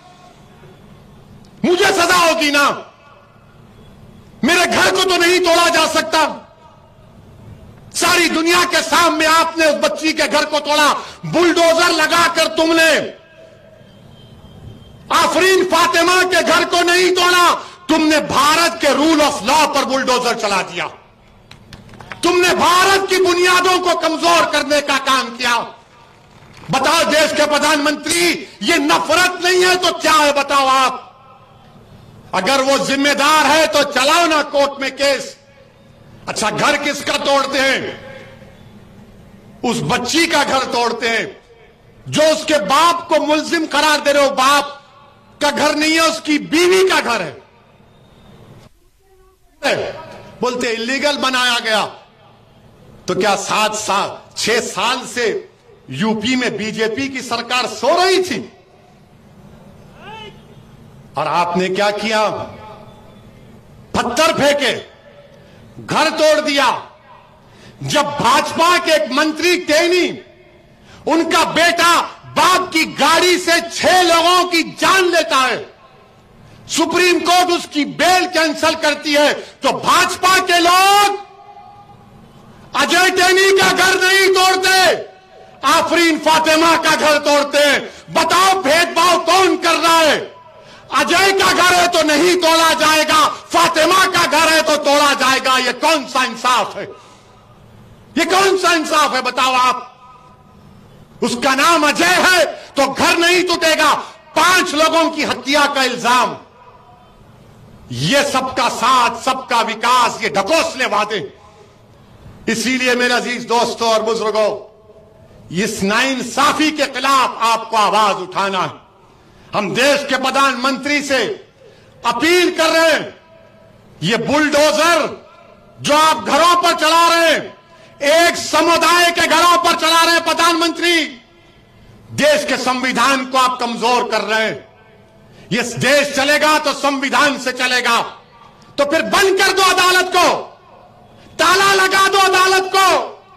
मुझे सजा होगी ना, मेरे घर को तो नहीं तोड़ा जा सकता। सारी दुनिया के सामने आपने उस बच्ची के घर को तोड़ा, बुलडोजर लगाकर तुमने। आफरीन फातिमा के घर को नहीं तोड़ा, तुमने भारत के रूल ऑफ लॉ पर बुलडोजर चला दिया। तुमने भारत की बुनियादों को कमजोर करने का काम किया। बताओ देश के प्रधानमंत्री, ये नफरत नहीं है तो क्या है बताओ आप? अगर वो जिम्मेदार है तो चलाओ ना कोर्ट में केस। अच्छा, घर किसका तोड़ते हैं? उस बच्ची का घर तोड़ते हैं जो उसके बाप को मुल्जिम करार दे रहे हो। बाप का घर नहीं है, उसकी बीवी का घर है। बोलते इलीगल बनाया गया। तो क्या सात साल छह साल से यूपी में बीजेपी की सरकार सो रही थी? और आपने क्या किया? पत्थर फेंके, घर तोड़ दिया। जब भाजपा के एक मंत्री टेनी, उनका बेटा बाप की गाड़ी से छह लोगों की जान लेता है, सुप्रीम कोर्ट उसकी बेल कैंसिल करती है, तो भाजपा के लोग अजय टेनी का घर नहीं तोड़ते, आफरीन फातिमा का घर तोड़ते हैं। बताओ भेदभाव कौन कर रहा है? अजय का घर है तो नहीं तोड़ा जाएगा, फातिमा का घर है तो तोड़ा जाएगा। ये कौन सा इंसाफ है? ये कौन सा इंसाफ है? बताओ आप। उसका नाम अजय है तो घर नहीं टूटेगा। पांच लोगों की हत्या का इल्जाम, ये सबका साथ, सबका विकास, ये ढकोसले वादे। इसीलिए मेरे अजीज दोस्तों और बुजुर्गों, इस नाइंसाफी के खिलाफ आपको आवाज उठाना है। हम देश के प्रधानमंत्री से अपील कर रहे हैं, ये बुलडोजर जो आप घरों पर चला रहे हैं, एक समुदाय के घरों पर चला रहे हैं प्रधानमंत्री, देश के संविधान को आप कमजोर कर रहे हैं। ये देश चलेगा तो संविधान से चलेगा, तो फिर बंद कर दो अदालत को, ताला लगा दो अदालत को,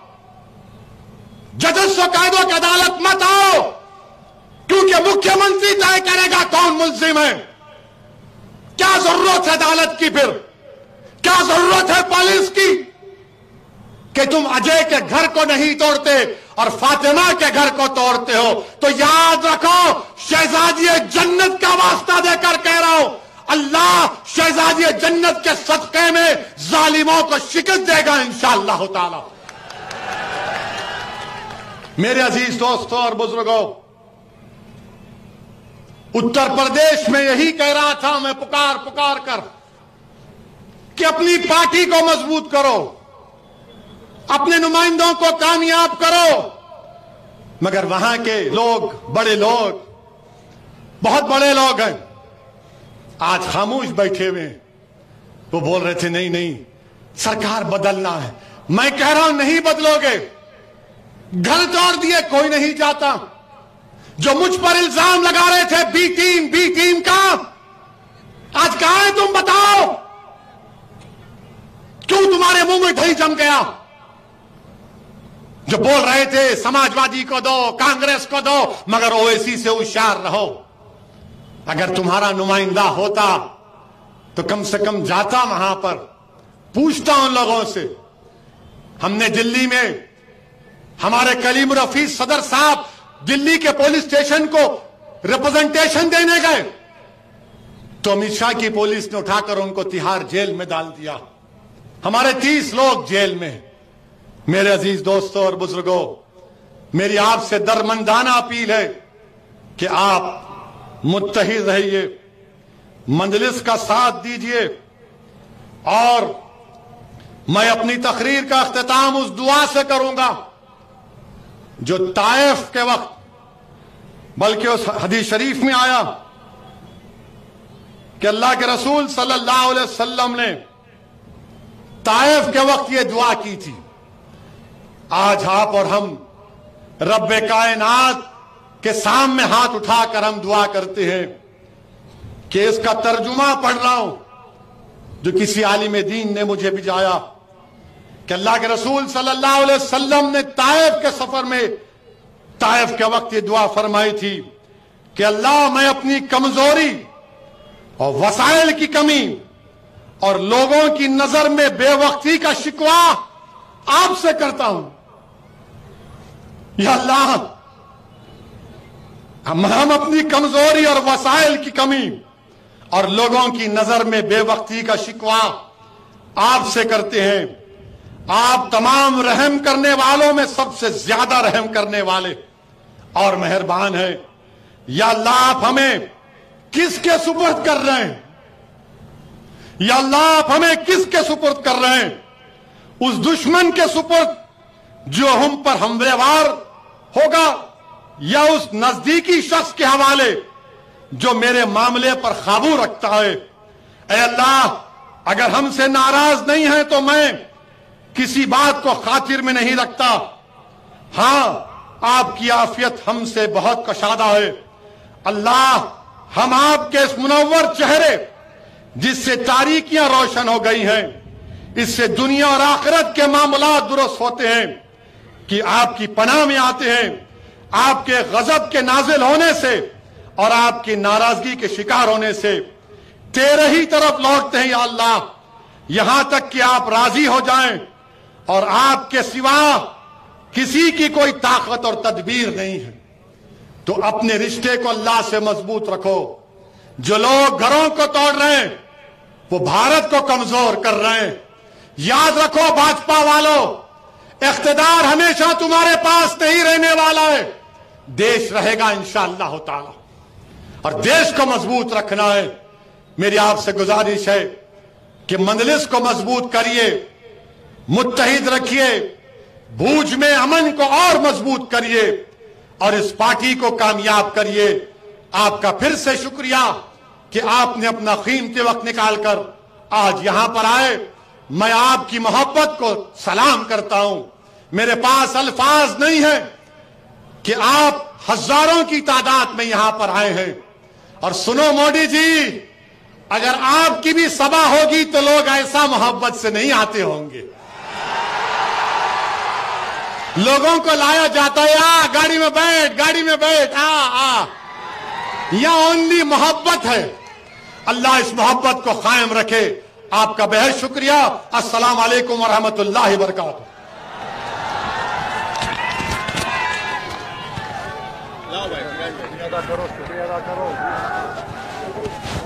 जजों से कह दो कि अदालत मत आओ, क्योंकि मुख्यमंत्री तय करेगा कौन मुल्जिम है। क्या जरूरत है अदालत की? फिर क्या जरूरत है पुलिस की कि तुम अजय के घर को नहीं तोड़ते और फातिमा के घर को तोड़ते हो? तो याद रखो, शहजादी जन्नत का वास्ता देकर कह रहा हूं, अल्लाह शहजादी जन्नत के सदक़े में जालिमों को शिकस्त देगा इंशाअल्लाह ताला। मेरे अजीज दोस्तों और बुजुर्गों, उत्तर प्रदेश में यही कह रहा था मैं पुकार पुकार कर कि अपनी पार्टी को मजबूत करो, अपने नुमाइंदों को कामयाब करो। मगर वहां के लोग, बड़े लोग, बहुत बड़े लोग हैं, आज खामोश बैठे हुए हैं। वो बोल रहे थे नहीं नहीं सरकार बदलना है। मैं कह रहा हूं नहीं बदलोगे। घर तोड़ दिए, कोई नहीं जाता। जो मुझ पर इल्जाम लगा रहे थे बी टीम बी टीम का, आज कहां है तुम? बताओ, क्यों तुम्हारे मुंह में दही जम गया? जो बोल रहे थे समाजवादी को दो, कांग्रेस को दो, मगर ओवैसी से होशियार रहो। अगर तुम्हारा नुमाइंदा होता तो कम से कम जाता वहां पर, पूछता उन लोगों से। हमने दिल्ली में हमारे कलीम रफीक सदर साहब दिल्ली के पुलिस स्टेशन को रिप्रेजेंटेशन देने गए, तो अमित शाह की पुलिस ने उठाकर उनको तिहाड़ जेल में डाल दिया। हमारे तीस लोग जेल में। मेरे अजीज दोस्तों और बुजुर्गों, मेरी आपसे दरमंदाना अपील है कि आप मुत्तहिद रहिए, मंजलिस का साथ दीजिए। और मैं अपनी तकरीर का अख्तिताम उस दुआ से करूंगा जो ताइफ के वक्त, बल्कि उस हदीस शरीफ में आया कि अल्लाह के रसूल सल्लल्लाहु अलैहि वसल्लम ने ताइफ के वक्त ये दुआ की थी। आज आप और हम रब्बे कायनात के सामने हाथ उठाकर हम दुआ करते हैं कि इसका तर्जुमा पढ़ रहा हूं जो किसी आलिम दीन ने मुझे भिजाया कि अल्लाह के रसूल सल्लल्लाहु अलैहि वसल्लम ने ताइफ के सफर में, ताइफ के वक्त ये दुआ फरमाई थी कि अल्लाह, मैं अपनी कमजोरी और वसाइल की कमी और लोगों की नजर में बेवक्ती का शिकवा आपसे करता हूं। या अल्लाह, हम हम अपनी कमजोरी और वसाइल की कमी और लोगों की नजर में बेवक्ती का शिकवा आपसे करते हैं। आप तमाम रहम करने वालों में सबसे ज्यादा रहम करने वाले और मेहरबान हैं। या अल्लाह, आप हमें किसके सुपुर्द कर रहे हैं? या अल्लाह, आप हमें किसके सुपुर्द कर रहे हैं? उस दुश्मन के सुपुर्द जो हम पर हमलेवार होगा, या उस नजदीकी शख्स के हवाले जो मेरे मामले पर काबू रखता है? ऐ अल्लाह, अगर हमसे नाराज नहीं है तो मैं किसी बात को खातिर में नहीं रखता। हां, आपकी आफियत हमसे बहुत कशादा है। अल्लाह, हम आपके इस मुनव्वर चेहरे जिससे तारीकियां रोशन हो गई हैं, इससे दुनिया और आखिरत के मामला दुरुस्त होते हैं कि आपकी पनाह में आते हैं। आपके गजब के नाजिल होने से और आपकी नाराजगी के शिकार होने से तेरे ही तरफ लौटते हैं या अल्लाह, यहां तक कि आप राजी हो जाएं और आपके सिवा किसी की कोई ताकत और तदबीर नहीं है। तो अपने रिश्ते को अल्लाह से मजबूत रखो। जो लोग घरों को तोड़ रहे हैं वो भारत को कमजोर कर रहे हैं। याद रखो भाजपा वालों, इख्तिदार हमेशा तुम्हारे पास नहीं रहने वाला है, देश रहेगा इंशाअल्लाह ताला, और देश को मजबूत रखना है। मेरी आपसे गुजारिश है कि मजलिस को मजबूत करिए, मुत्तहिद रखिए, भूज में अमन को और मजबूत करिए और इस पार्टी को कामयाब करिए। आपका फिर से शुक्रिया कि आपने अपना कीमती वक्त निकालकर आज यहां पर आए। मैं आपकी मोहब्बत को सलाम करता हूं। मेरे पास अल्फाज नहीं है कि आप हजारों की तादाद में यहां पर आए हैं। और सुनो मोदी जी, अगर आपकी भी सभा होगी तो लोग ऐसा मोहब्बत से नहीं आते होंगे। लोगों को लाया जाता है, आ गाड़ी में बैठ, गाड़ी में बैठ, आ आ यह ओनली मोहब्बत है। अल्लाह इस मोहब्बत को कायम रखे। आपका बेहद शुक्रिया। अस्सलाम वालेकुम व रहमतुल्लाहि व बरकातुहू। शुक्रिया अदा करो, शुक्रिया अदा करो।